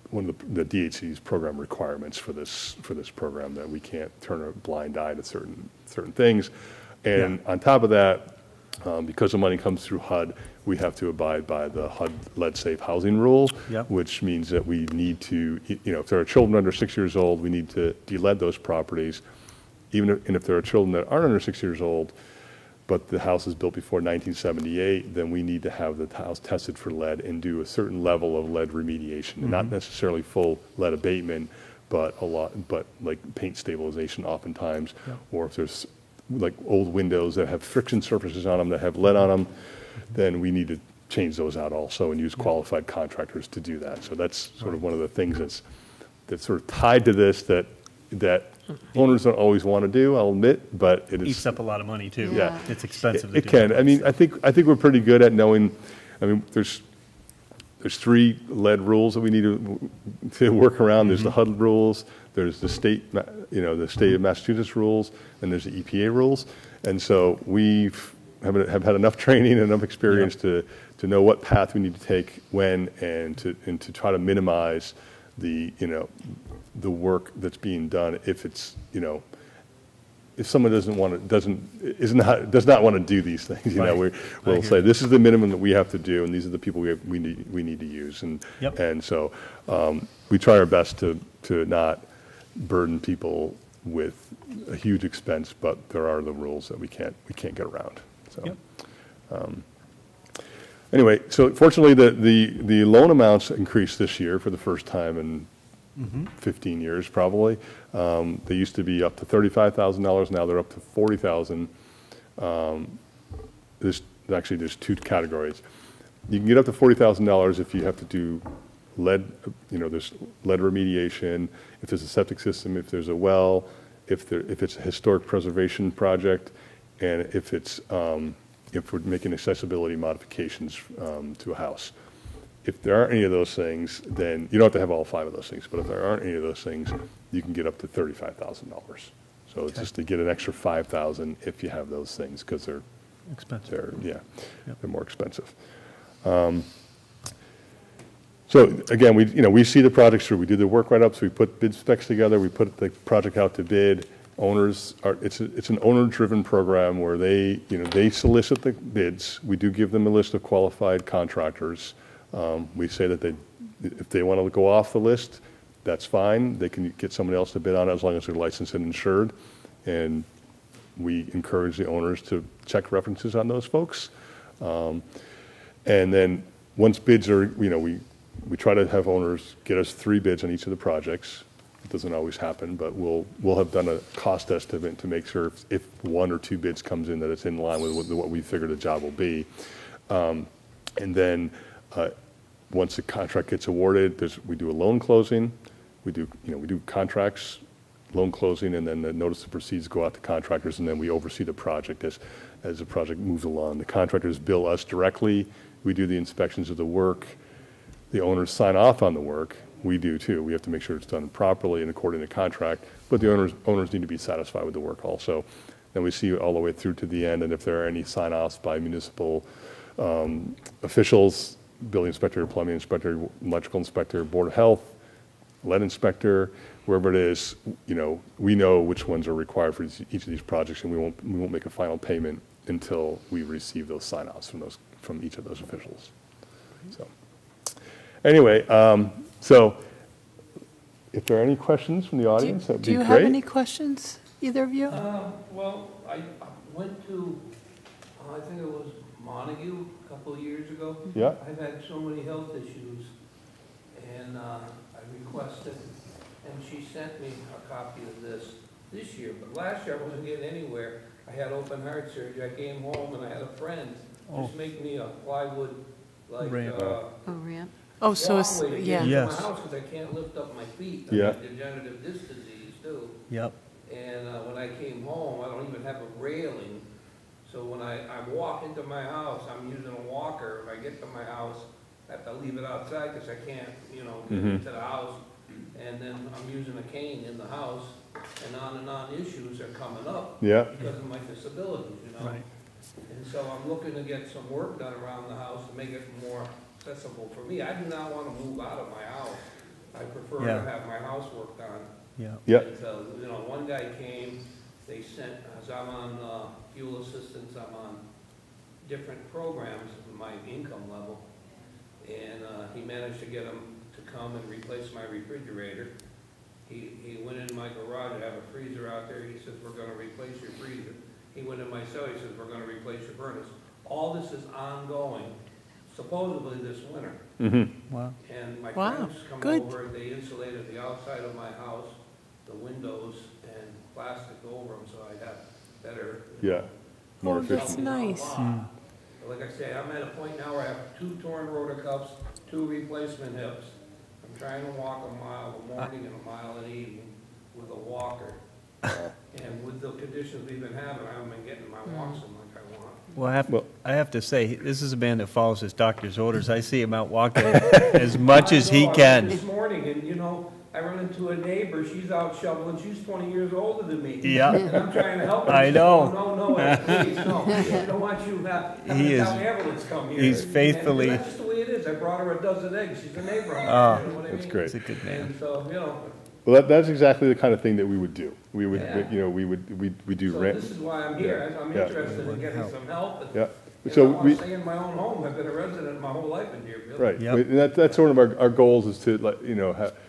one of the, the D H C's program requirements for this, for this program, that we can't turn a blind eye to certain, certain things. And on top of that, um, because the money comes through H U D, we have to abide by the H U D lead-safe housing rule, Yep. which means that we need to, you know, if there are children under six years old, we need to de-lead those properties. Even if, and if there are children that aren't under six years old, but the house is built before nineteen seventy-eight, then we need to have the house tested for lead and do a certain level of lead remediation. And not necessarily full lead abatement, but a lot, but like paint stabilization oftentimes. Or if there's like old windows that have friction surfaces on them that have lead on them, then we need to change those out also and use qualified contractors to do that. So that's sort of one of the things that's, that's sort of tied to this that, that owners don't always want to do, I'll admit, but it is. Eats up a lot of money too. Yeah. It's expensive It to it do. can. I mean, I think, I think we're pretty good at knowing, I mean, there's, there's three lead rules that we need to, to work around. There's the H U D rules, there's the state, ma- you know, the state of Massachusetts rules, and there's the E P A rules. And so we've, have, have had enough training and enough experience to, to know what path we need to take when, and to, and to try to minimize the, you know, the work that's being done if it's, you know, if someone doesn't want to, doesn't, is not, does not want to do these things, you know, we, Right. we'll I say, hear this is the minimum that we have to do, and these are the people we, have, we need, we need to use. And, Yep. and so, um, we try our best to, to not burden people with a huge expense, but there are the rules that we can't, we can't get around, so. Yep. Anyway, so fortunately, the, the, the loan amounts increased this year for the first time in fifteen years, probably. Um, they used to be up to thirty-five thousand dollars, now they're up to forty thousand dollars. Um, there's, actually, there's two categories. You can get up to forty thousand dollars if you have to do lead, you know, there's lead remediation, if there's a septic system, if there's a well, if there, if it's a historic preservation project, and if it's, um, if we're making accessibility modifications um, to a house. If there aren't any of those things, then you don't have to have all five of those things, but if there aren't any of those things, you can get up to thirty-five thousand dollars. So it's just to get an extra five thousand dollars if you have those things, because they're, Expensive. they're, yeah, Yep. they're more expensive. Um, So again, we, you know, we see the projects through, we do the work write-ups, we put bid specs together, we put the project out to bid. Owners are, it's, a, it's an owner-driven program where they, you know, they solicit the bids. We do give them a list of qualified contractors. Um, we say that they, if they want to go off the list, that's fine. They can get someone else to bid on it as long as they're licensed and insured. And we encourage the owners to check references on those folks. Um, and then once bids are, you know, we, we try to have owners get us three bids on each of the projects. It doesn't always happen, but we'll, we'll have done a cost estimate to make sure if, if one or two bids comes in that it's in line with what, what we figure the job will be. Um, and then uh, once the contract gets awarded, there's, we do a loan closing. We do, you know, we do contracts, loan closing, and then the notice of proceeds go out to contractors, and then we oversee the project as, as the project moves along. The contractors bill us directly. We do the inspections of the work. The owners sign off on the work. We do too. We have to make sure it's done properly and according to contract, but the owners, owners need to be satisfied with the work also. Then we see all the way through to the end, and if there are any sign-offs by municipal um, officials, building inspector, plumbing inspector, electrical inspector, board of health, lead inspector, wherever it is, you know, we know which ones are required for each of these projects, and we won't, we won't make a final payment until we receive those sign-offs from those, from each of those officials. So, anyway, um, so if there are any questions from the Do you- audience, that'd Do be you great. have any questions, either of you? Uh, well, I I went to, uh, I think it was Montague a couple of years ago. Yeah, I've had so many health issues, and uh, I requested, and she sent me a copy of this this year, but last year I wasn't getting anywhere. I had open heart surgery, I came home and I had a friend just make me a plywood, like, Ramp. uh, Oh, ramp. Oh, so it's, walkway to yeah. get to Yes. my house, because I can't lift up my feet. I Yeah. have degenerative disc disease too. Yep. And uh, when I came home, I don't even have a railing. So when I, I walk into my house, I'm using a walker. If I get to my house, I have to leave it outside because I can't, you know, get Mhm. into the house. And then I'm using a cane in the house, and on and on issues are coming up yeah, because of my disabilities, you know? Right. And so I'm looking to get some work done around the house to make it more accessible for me. I do not want to move out of my house. I prefer Yeah. to have my house worked on. Yeah. Yeah, And so, you know, one guy came, they sent, as I'm on uh, fuel assistance, I'm on different programs of my income level. And uh, he managed to get him to come and replace my refrigerator. He, he went in my garage, I have a freezer out there, he says, we're gonna replace your freezer. He went in my cellar, he says, we're gonna replace your furnace. All this is ongoing, supposedly this winter. mm-hmm, Wow. And my Wow, friends come good. over, they insulated the outside of my house, the windows, and plastic over them, so I have better. you yeah, know, more Oh, that's efficient. nice. Hmm. But like I say, I'm at a point now where I have two torn rotor cuffs, two replacement hips. I'm trying to walk a mile in the morning and a mile in the evening with a walker. And with the conditions we've been having, I haven't been getting my walks in like I want. Well, I have, Well- I have to say, this is a man that follows his doctor's orders. I see him out walking as much as he I know, I went can. This morning, and you know, I run into a neighbor, she's out shoveling, she's twenty years older than me. Yeah. And I'm trying to help her. I She's know. going, No, no, Ed, please, no, I don't want you ha- having He to is- have ambulance come here. he's And- faithfully- And that's just the way it is, I brought her a dozen eggs, she's a neighbor. of Oh, mine, you know what I that's mean? great. He's a good man. And so, you know, Well, that, that's exactly the kind of thing that we would do. We would, Yeah. you know, we would, we, we do so rent. this is why I'm here, I'm Yeah. interested in getting some help. and, Yeah, you so know, I we, want to stay in my own home, I've been a resident my whole life in Deerfield. right, Yep. and that, that's sort of our, our goals is to, like, you know, ha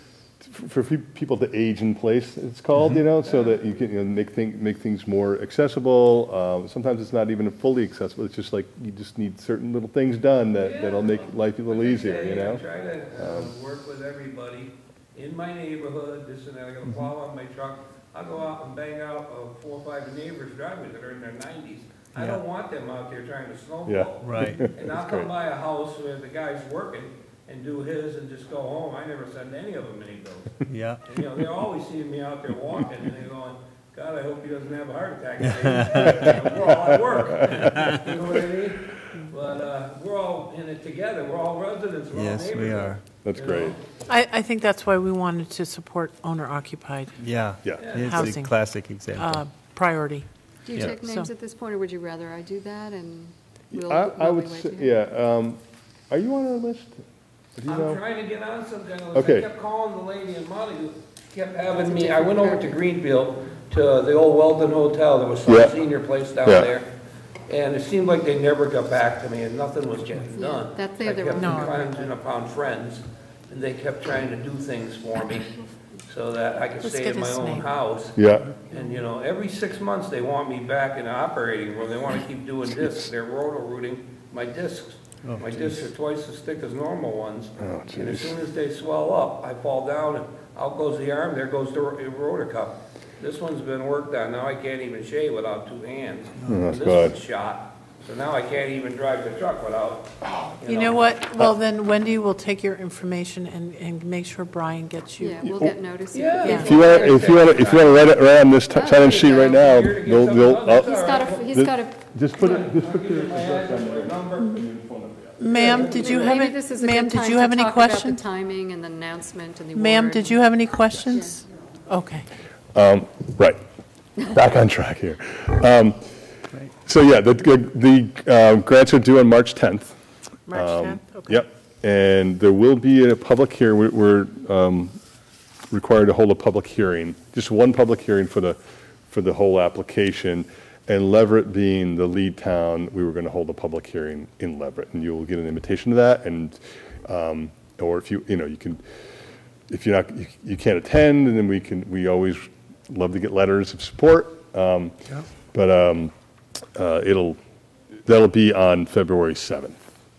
for fe- people to age in place, it's called, you know, so that you can, you know, make thing, make things more accessible. Um, sometimes it's not even fully accessible, it's just like, you just need certain little things done that, that'll make life a little Like I easier, say, you I know? try to uh, work with everybody in my neighborhood, this and that, I got a plow on my truck. I'll go out and bang out uh, four or five neighbors' driveways that are in their nineties. I Yeah. don't want them out there trying to Yeah. snowball. Right. And I'll come great. by a house where the guy's working and do his and just go home. I never send any of them any bills. Yeah. And, you know, they're always seeing me out there walking and they're going, God, I hope he doesn't have a heart attack today. We're all at work. You know what I mean? But, uh, we're all in it together. We're all residents. We're all Yes, we neighbors. are. That's You great. know? I, I think that's why we wanted to support owner-occupied Yeah. Yeah. It's a Housing. classic uh, example. priority. Do you Yeah. take names So- at this point, or would you rather I do that and we'll? I, I will would, we wait say- to hear? yeah, um, are you on our list? Do you I'm know? trying to get on some kind of list. Okay. I kept calling the lady in Montague, she kept having me, I went over to Greenfield, to the old Weldon Hotel, there was some Yeah. senior place down Yeah. there. And it seemed like they never got back to me and nothing was getting Yeah, done. that's the other I kept one. No. contingent upon friends, and they kept trying to do things for me so that I could Let's stay get in my his own name. house. Yeah, And, you know, every six months, they want me back in the operating room, they want to keep doing discs, they're roto-rooting my discs. Oh, My discs are twice as thick as normal ones. Oh, And as jeez. soon as they swell up, I fall down and out goes the arm, there goes the ro- rotor cuff. This one's been worked on, now I can't even shave without two hands. Oh, that's This good. one's shot, so now I can't even drive the truck without, You know what? Well, then Wendy will take your information and, and make sure Brian gets you. Yeah, we'll get notice. Yeah. Yeah. if you want, if you want, if you want to write it right on this t- sign-in sheet right now, Here to get they'll, some- they'll, oh, that's I'll- He's got a, he's got a, just put it, just put I'll give your you my address address, on my there. number. Ma'am, did you have, maybe any- this is a ma'am, good did time you to have any talk about the questions? timing and the announcement and the award. Ma'am, did you have any questions? Okay. Right, back on track here. Um, So, yeah, the, the uh, grants are due on March tenth. March tenth? Okay. Yep, and there will be a public hearing, we're, we're um, required to hold a public hearing, just one public hearing for the, for the whole application, and Leverett being the lead town, we were going to hold a public hearing in Leverett, and you'll get an invitation to that, and, um, or if you, you know, you can, if you're not, you, you can't attend, and then we can, we always love to get letters of support, um, but um, uh, it'll, that'll be on February seventh.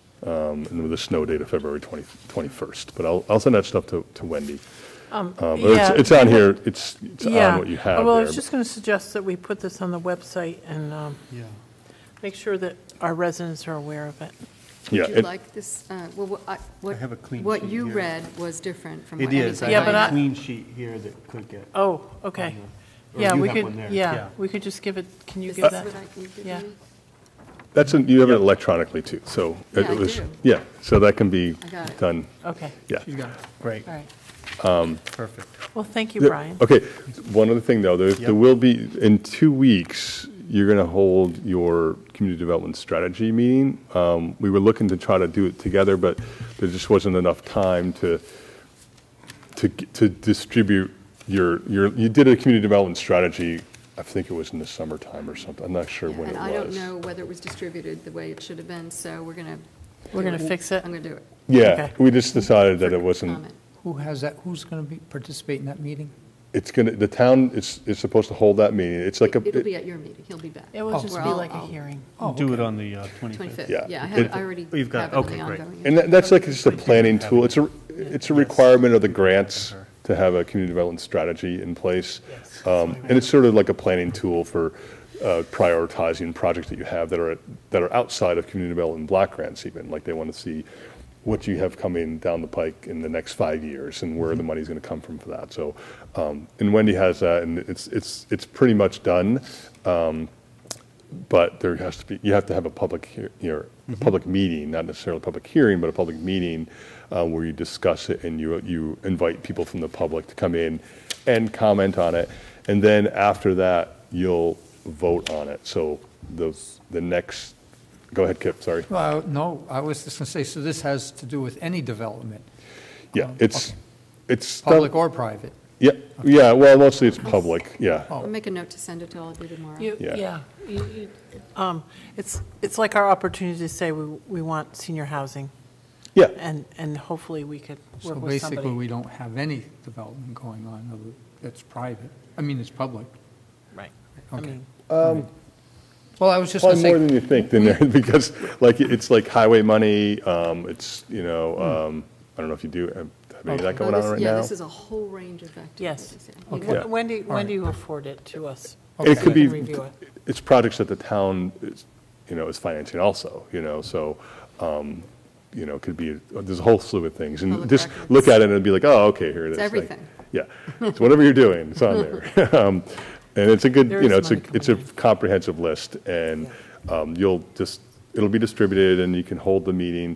Um, and with a snow date of February twenty-first. But I'll, I'll send that stuff to, to Wendy. Um, or yeah. it's, it's on here, it's, it's Yeah. on what you have Well, I there. was just going to suggest that we put this on the website and um, Yeah. make sure that our residents are aware of it. Yeah, Would you it- like this, uh, well, what I- what, have a clean what sheet you here. read was different from It what is. I anything Yeah, have but a I- clean sheet here that could get. Oh, okay. on the- or Yeah, you we have could, one there. yeah, Yeah. we could just give it, can you Is give this that? what I can give Yeah. you? That's, in- you have it electronically too, so. it Yeah, I was- do. Yeah, so that can be I got it. done, Okay, yeah. You got it. Great. all right. Perfect. Well, thank you, Yeah, Brian. Okay, one other thing though, there, there Yep. will be, in two weeks, you're going to hold your community development strategy meeting. Um, we were looking to try to do it together, but there just wasn't enough time to to, to distribute your, your, you did a community development strategy, I think it was in the summertime or something, I'm not sure when it And was. I don't know whether it was distributed the way it should have been, so we're going to. We're going to fix it? I'm going to do it. Yeah, Okay. we just decided that it wasn't, Comment. Who has that, who's going to be, participate in that meeting? it's gonna, the town is, is supposed to hold that meeting, it's like a. It'll be at your meeting, he'll be back. It will just Where be I'll- like a I'll- hearing. Oh, Do it okay. on the uh, twenty-fifth. twenty-fifth, Yeah. yeah, I It- have, I already We've got- have it on okay, the great. ongoing. And that, that's like just a planning tool, it's a, it's a requirement of the grants to have a community development strategy in place. Yes. Um, and it's sort of like a planning tool for uh, prioritizing projects that you have that are, that are outside of community development block grants even, like they want to see what you have coming down the pike in the next five years and where the money's going to come from for that. So, um, and Wendy has that, and it's, it's, it's pretty much done. Um, but there has to be, you have to have a public, hear- you know, a public meeting, not necessarily a public hearing, but a public meeting uh, where you discuss it and you, you invite people from the public to come in and comment on it. And then after that, you'll vote on it. So the, the next, go ahead, Kip, sorry. Well, no, I was just going to say, so this has to do with any development, Yeah, it's, it's. public or private? Yeah, yeah, well, mostly it's public, yeah. I'll make a note to send it to all of you tomorrow. You- Yeah. Yeah. You- you- um, It's, it's like our opportunity to say we, we want senior housing, Yeah, and, and hopefully we could So work with basically, somebody. we don't have any development going on other- that's private. I mean, it's public. Right. I Okay. mean, Well, I was just going probably to more say, than you think, then there, because like, it's like highway money, um, it's, you know, um, I don't know if you do, have any of that going Well, on this- right Yeah, now? this is a whole range of activities. Yes. yeah. You Okay. Yeah. Wendy, right. Wendy will forward it to us. And it so could we be, can review it. it's projects that the town is, you know, is financing also, you know, so, um, you know, it could be, there's a whole slew of things. And Public just records. look at it and it'd be like, oh, okay, here it is. It's Like, everything. Yeah, it's whatever you're doing, it's on there. Um, And it's a good, There you is know, it's a, money it's a coming in. comprehensive list, and um, you'll just, it'll be distributed, and you can hold the meeting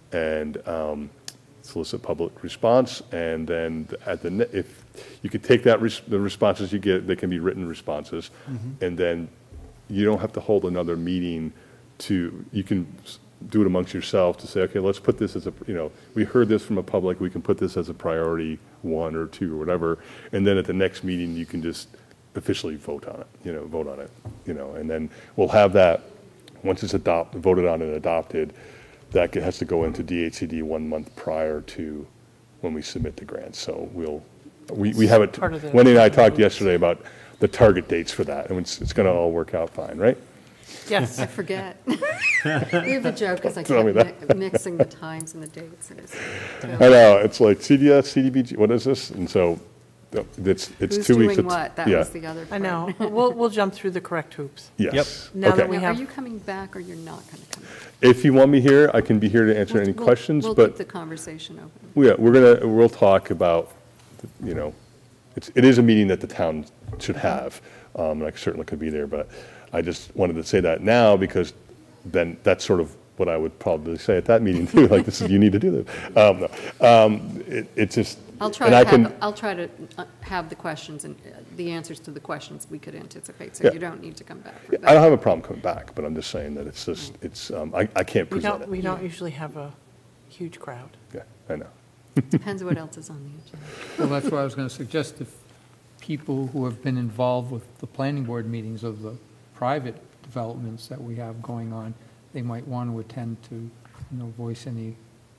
and um, solicit public response, and then at the, ne- if, you could take that, res- the responses you get, they can be written responses, and then you don't have to hold another meeting to, you can s- do it amongst yourself to say, okay, let's put this as a, you know, we heard this from a public, we can put this as a priority one or two or whatever, and then at the next meeting, you can just officially vote on it, you know, vote on it, you know, and then we'll have that, once it's adopted, voted on and adopted, that has to go into D H C D one month prior to when we submit the grants. So we'll, we, we have it, Part of the- Wendy and I talked yesterday about the target dates for that, and it's, it's gonna all work out fine, right? Yes. I forget. We have a joke because I Tell me kept mi- mixing the times and the dates. and it's I know, it's like C D S, C D B G, what is this? And so, it's, it's Who's two weeks. doing it's- what? That yeah. was the other part. I know. We'll, we'll jump through the correct hoops. Yes. Now that Okay. we Now, are have- you coming back or you're not going to come back? If you want me here, I can be here to answer We'll- any we'll- questions, We'll but. keep the conversation open. Yeah, we're gonna, we'll talk about, you know, it's, it is a meeting that the town should have, um, and I certainly could be there, but I just wanted to say that now, because then that's sort of what I would probably say at that meeting too, like, this is, you need to do this. Um, no, um, it, it's just. I'll try and to I can- have, I'll try to uh, have the questions and uh, the answers to the questions we could anticipate, so Yeah. you don't need to come back for I don't that. have a problem coming back, but I'm just saying that it's just, it's, um, I, I can't We present don't, it. we don't usually have a huge crowd. Yeah, I know. Depends what else is on the agenda. well, that's what I was going to suggest, if people who have been involved with the planning board meetings of the private developments that we have going on, they might want to attend to, you know, voice any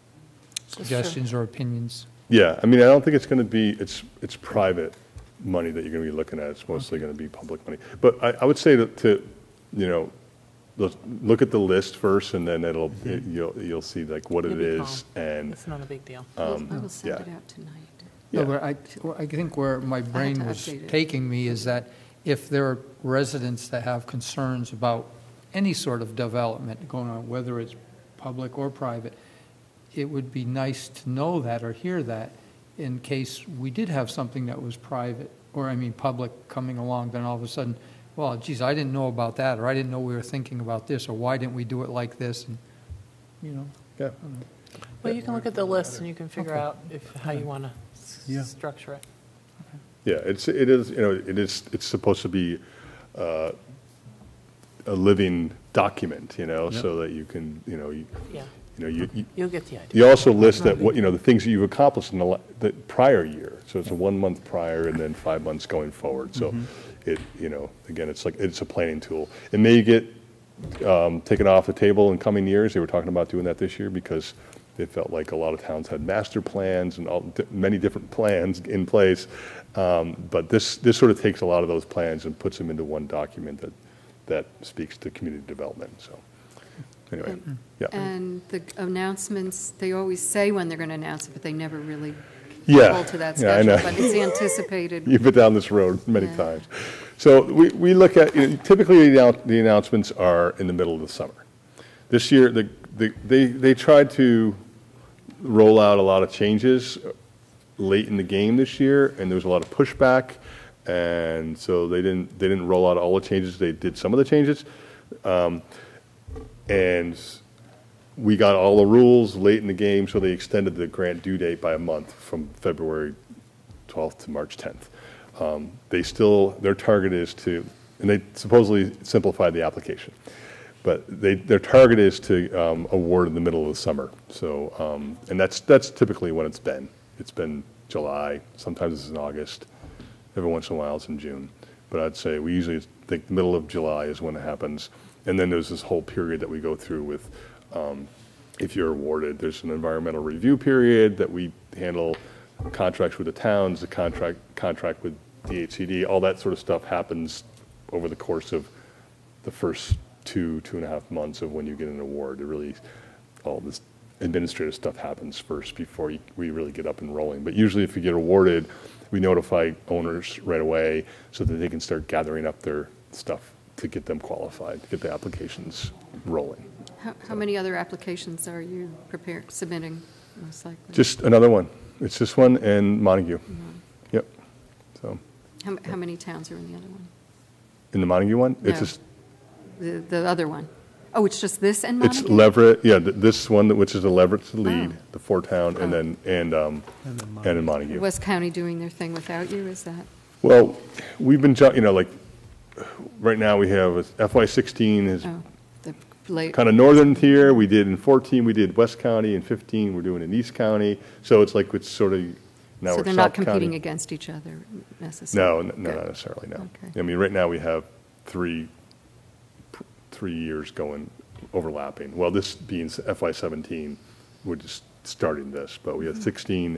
true. suggestions or opinions. Yeah, I mean, I don't think it's gonna be, it's, it's private money that you're gonna be looking at, it's mostly gonna be public money. But I, I would say that to, you know, look, look at the list first, and then it'll, it- you'll, you'll see like what it You'll be is, calm. and, It's not a big deal. We'll- I will send Um, yeah. it out tonight. No, Yeah. but I, well, I think where my brain to was update it. taking me is that if there are residents that have concerns about any sort of development going on, whether it's public or private, it would be nice to know that or hear that in case we did have something that was private, or, I mean, public coming along, then all of a sudden, well, geez, I didn't know about that, or I didn't know we were thinking about this, or why didn't we do it like this, and, you know. yeah. Well, you can look at the list and you can figure Okay. out if, how you want Yeah. to structure it. Yeah, it's, it is, you know, it is, it's supposed to be uh, a living document, you know, so that you can, you know, you, Yeah. You know, you, you- You'll get the idea. you also list that, what, you know, the things that you've accomplished in the, la- the prior year. So it's a one month prior and then five months going forward. So it, you know, again, it's like, it's a planning tool. It may get um, taken off the table in coming years. They were talking about doing that this year because they felt like a lot of towns had master plans and all, di- many different plans in place. Um, But this, this sort of takes a lot of those plans and puts them into one document that, that speaks to community development, so, anyway, yeah. And the announcements, they always say when they're going to announce it, but they never really Yeah, hold to that yeah, I schedule. know. But it's anticipated. You've been down this road many Yeah. times. So we, we look at, you know, typically the annou- the announcements are in the middle of the summer. This year, the, the, they, they tried to roll out a lot of changes late in the game this year, and there was a lot of pushback, and so they didn't, they didn't roll out all the changes. They did some of the changes. Um, and we got all the rules late in the game, so they extended the grant due date by a month from February twelfth to March tenth. Um, They still, their target is to, and they supposedly simplified the application, but they, their target is to um, award in the middle of the summer. So, um, and that's, that's typically when it's been. It's been July, sometimes it's in August, every once in a while it's in June. But I'd say we usually think the middle of July is when it happens. And then there's this whole period that we go through with, um, if you're awarded, there's an environmental review period that we handle, contracts with the towns, the contract, contract with D H C D, all that sort of stuff happens over the course of the first two, two and a half months of when you get an award. It really, all this administrative stuff happens first before you, we really get up and rolling. But usually if you get awarded, we notify owners right away so that they can start gathering up their stuff to get them qualified, to get the applications rolling. How, how many other applications are you prepared, submitting, most likely? Just another one. It's this one and Montague. Yep. So, How, how many towns are in the other one? in the Montague one, it's No. just, The, the other one? Oh, it's just this and Montague? it's Leverett, yeah, th- this one, that- which is the Leverett to lead, Oh. the four-town, and Oh. then, and, um, and in Montague. West County doing their thing without you, is that? Well, we've been, ju- you know, like, right now we have F Y sixteen is Oh, the late. kind of northern tier. We did in fourteen, we did West County. In fifteen, we're doing in East County. So it's like, it's sort of, now So we're they're not South County. competing against each other No, necessarily? n- no, Good. not necessarily, no. Okay. I mean, right now we have three, pr- three years going, overlapping. Well, this being F Y seventeen, we're just starting this, but we have Mm-hmm. sixteen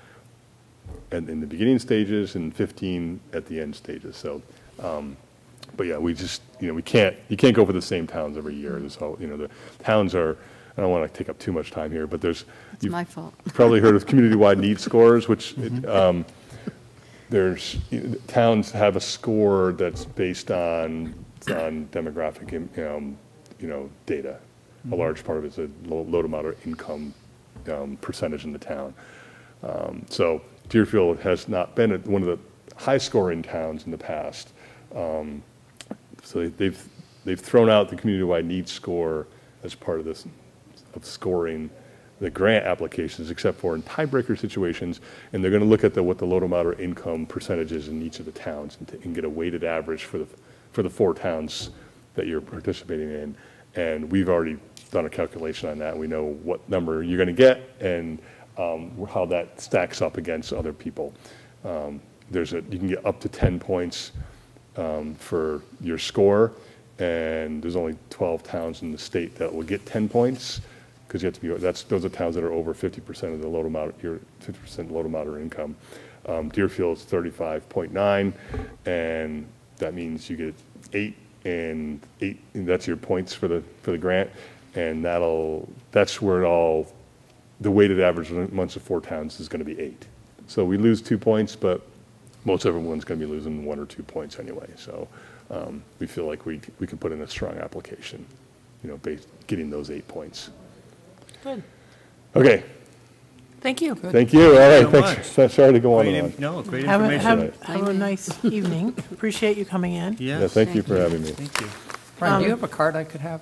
in, in the beginning stages and fifteen at the end stages, so, um, but yeah, we just, you know, we can't, you can't go for the same towns every year. There's all, you know, the towns are, I don't want to take up too much time here, but there's. It's you've my fault. Probably heard of community-wide need scores, which, it, um, there's, you know, towns have a score that's based on, on demographic, you know, you know, data. A large part of it is a low, low to moderate income, um, percentage in the town. Um, so Deerfield has not been at one of the high-scoring towns in the past. Um, so they- they've, they've thrown out the community-wide need score as part of this, of scoring the grant applications, except for in tiebreaker situations, and they're going to look at the, what the low to moderate income percentages in each of the towns and, t- and get a weighted average for the, for the four towns that you're participating in. And we've already done a calculation on that. We know what number you're going to get and um, how that stacks up against other people. Um, there's a, you can get up to ten points um, for your score, and there's only twelve towns in the state that will get ten points, because you have to be, that's, those are towns that are over fifty percent of the low to moderate, your fifty percent low to moderate income. Um, Deerfield's thirty-five point nine, and that means you get eight and eight, and that's your points for the, for the grant, and that'll, that's where it all, the weighted average amongst the four towns is gonna be eight. So we lose two points, but most everyone's gonna be losing one or two points anyway, so, um, we feel like we, we can put in a strong application, you know, based, getting those eight points. Good. Okay, Thank you. thank you, all right, so thanks, much. So- sorry to go on Great, and in- on. no, great Have a, information. have, have a nice evening. Appreciate you coming in. Yeah, Yes, thank you for having me. thank you. Brian, do you Um, have a card I could have?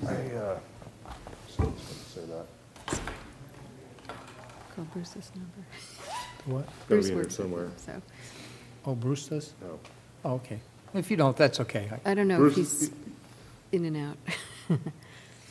Call Bruce's number. What? Gotta Bruce be in there works with somewhere. him, so. Oh, Bruce does? No. Oh, okay. If you don't, that's okay. I- I don't know if Bruce- he's in and out.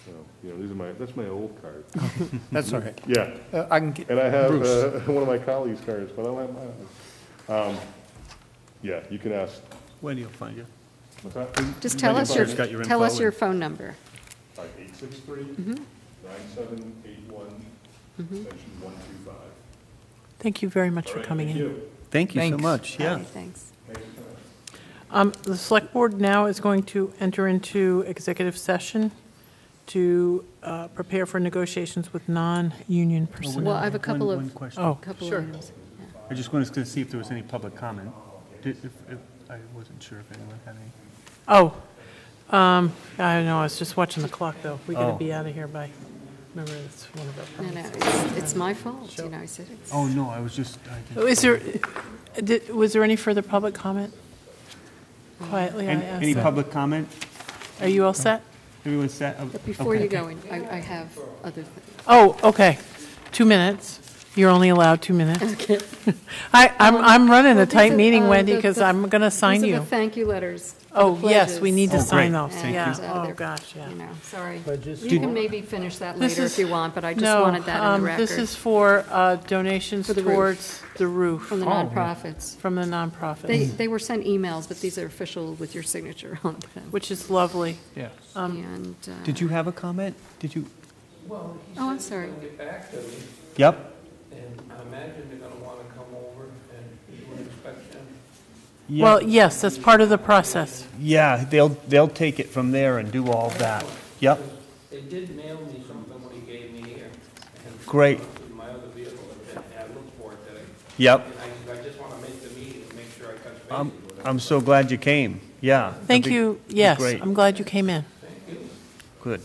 So, you know, these are my, that's my old card. That's all right. Yeah, Uh, I can get, and I have Bruce. uh, one of my colleagues' cards, but I don't have mine. Um, Yeah, you can ask, Wendy will find you. what's that? Just tell us your, Bart's got your tell info us your and- phone number. Like eight six three, Mm-hmm. nine seven eight one, extension one two five. Thank you very much All for right, coming thank in. you. Thank you so Thanks. much, All yeah. right, thanks. Thanks so much. Um, The Select Board now is going to enter into executive session to uh, prepare for negotiations with non-union personnel. Well, I have a couple One- of, one question. Oh, couple sure. of items. Yeah. I just wanted to see if there was any public comment. Did- if- if- I wasn't sure if anyone had any. Oh, um, I don't know, I was just watching the clock, though. We got to Oh. be out of here by, remember, it's one of our No, no, problems. it's, it's my fault, you know, I said it's. Oh, no, I was just, I Oh, didn't- Is there, did- was there any further public comment? Quietly, I Any asked any that. public comment? Are you all set? Everyone set? Oh, But before okay. you go, in, I, I have other things. Oh, okay. Two minutes. You're only allowed two minutes. Okay. I, I'm, I'm running Well, a these tight are, meeting, uh, Wendy, the- because the- I'm going to sign These are you. the thank you letters. Oh, the yes, we pledges. need to Oh, sign great. those. Thank Yeah, you. oh, gosh, yeah. You know, sorry. Pledges. You can maybe finish that This later is- if you want, but I just No, wanted that in um, the record. This is for uh, donations For the roof. towards the roof From the Oh, yeah. nonprofits. from the They, nonprofit, they were sent emails, but these are official with your signature on them. which is lovely. Yes. Um, And, uh, Did you have a comment? Did you? Well, he Oh, I'm said sorry. he's gonna get back to me, Yep. and I imagine they're gonna wanna come over and do an inspection. Well, yes, that's part of the process. Yeah, they'll, they'll take it from there and do all that. Yep, They did mail me something when he gave me here. and Great. My other vehicle, and I looked for it today. yep. And I, I just wanna make the meeting, and make sure I touch I'm, base with him. I'm so glad you came. Yeah. that'd Thank be- you, be yes, Great, I'm glad you came in. good.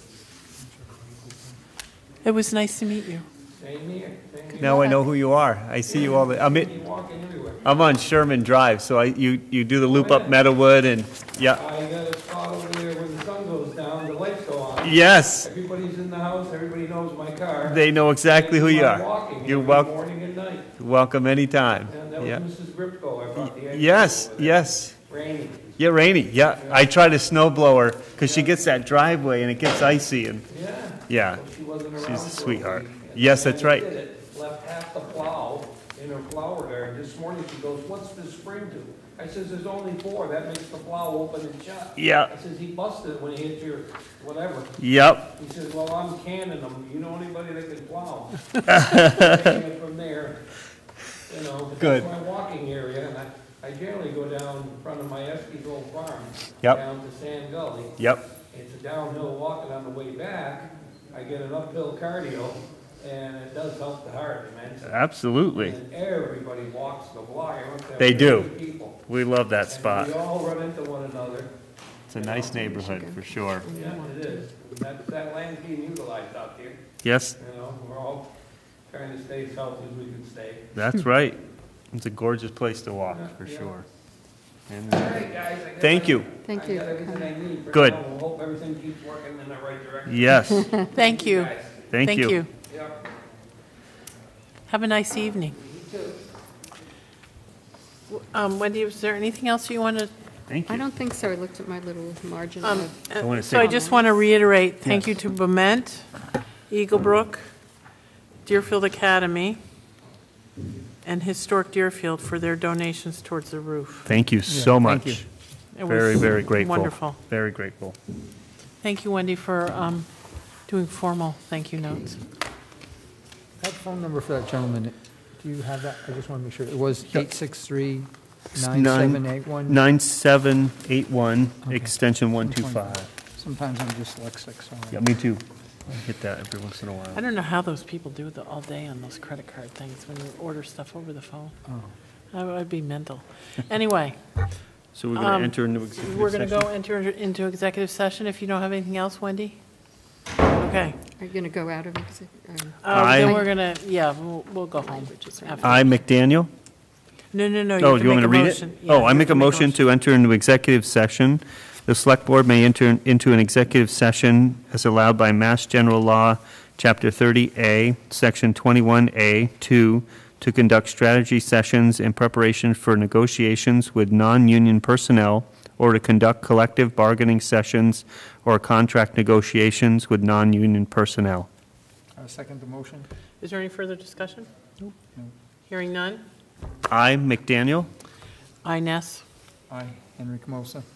It was nice to meet you. Same here, same here. Now I know who you are. I see you all the, I'm, You in- walking everywhere. I'm on Sherman Drive, so I, you, you do the loop up Meadowwood and, yeah, I got a spot over there when the sun goes down, the lights go on. yes, Everybody's in the house, everybody knows my car. they know exactly who you I'm are. walking You're every welcome, morning and night. welcome anytime. And that was Yeah. Missus Ripko, I brought the eggs Yes, over there. yes. Rainy. Yeah, Rainy, yeah. I try to snow blow her, because she gets that driveway and it gets icy and, Yeah. yeah. Well, she wasn't around She's a for sweetheart. week, and Yes, then that's I right. did it, Left half the plow in her flower garden. This morning she goes, "What's this spring to?" I says, "There's only four. That makes the plow open and shut." Yeah. I says, "He busted it when he hit your whatever." Yep, He says, "Well, I'm canning them. You know anybody that can plow?" Taking it from there, you know. but Good. That's my walking area, and I, I generally go down in front of my Estes old farm. Yep. Down to Sand Gully. yep, It's a downhill walk, and on the way back, I get an uphill cardio, and it does help the heart immensely. absolutely. And everybody walks the block. I went there They do. with people. We love that And spot. we all run into one another. It's a nice neighborhood, for sure. Yeah, it is. That, that land's being utilized out there, Yes, you know, we're all trying to stay as healthy as we can stay. that's right. It's a gorgeous place to walk, for Yeah. sure. And, All uh, right, guys. I guess Thank I- you. Thank you I got for everything coming. I need for Good. now. We'll hope everything keeps working in the right direction. Yes, Thank you. Guys. thank you. Yeah. Have a nice evening. Um, Wendy, is there anything else you want to? Thank I you. don't think so. I looked at my little margin Um, of, I wanna So I say- just want to reiterate, thank you to Bement, Eagle Brook, Deerfield Academy, and Historic Deerfield for their donations towards the roof. Thank you so thank much. you. It was Very, very grateful. Wonderful. Very grateful. Thank you, Wendy, for um, doing formal thank you notes. That phone number for that gentleman, do you have that? I just want to make sure. It was eight six three, nine seven eight one? nine seven eight one, Okay. extension one two five. Sometimes I'm dyslexic, so. Yeah, me too. I hit that every once in a I while. don't know how those people do it all day on those credit card things when you order stuff over the phone. Oh. I would be mental. Anyway, So we're going to Um, enter into executive we're going to session? go enter into executive session if you don't have anything else, Wendy? Okay. are you going to go out of exec? um, Uh, I- Then we're going to, yeah, we'll, we'll go home. after. I, McDaniel. No, no, no, you Oh, have do you to want make me a to read motion. it? Yeah, Oh, you I have make to a motion to enter into executive session. The Select Board may enter into an executive session as allowed by Mass General Law, Chapter thirty A, Section twenty-one A, two, to conduct strategy sessions in preparation for negotiations with non-union personnel or to conduct collective bargaining sessions or contract negotiations with non-union personnel. I second the motion. Is there any further discussion? Hearing none? I, McDaniel. I, Ness. Aye, Henry Camosa.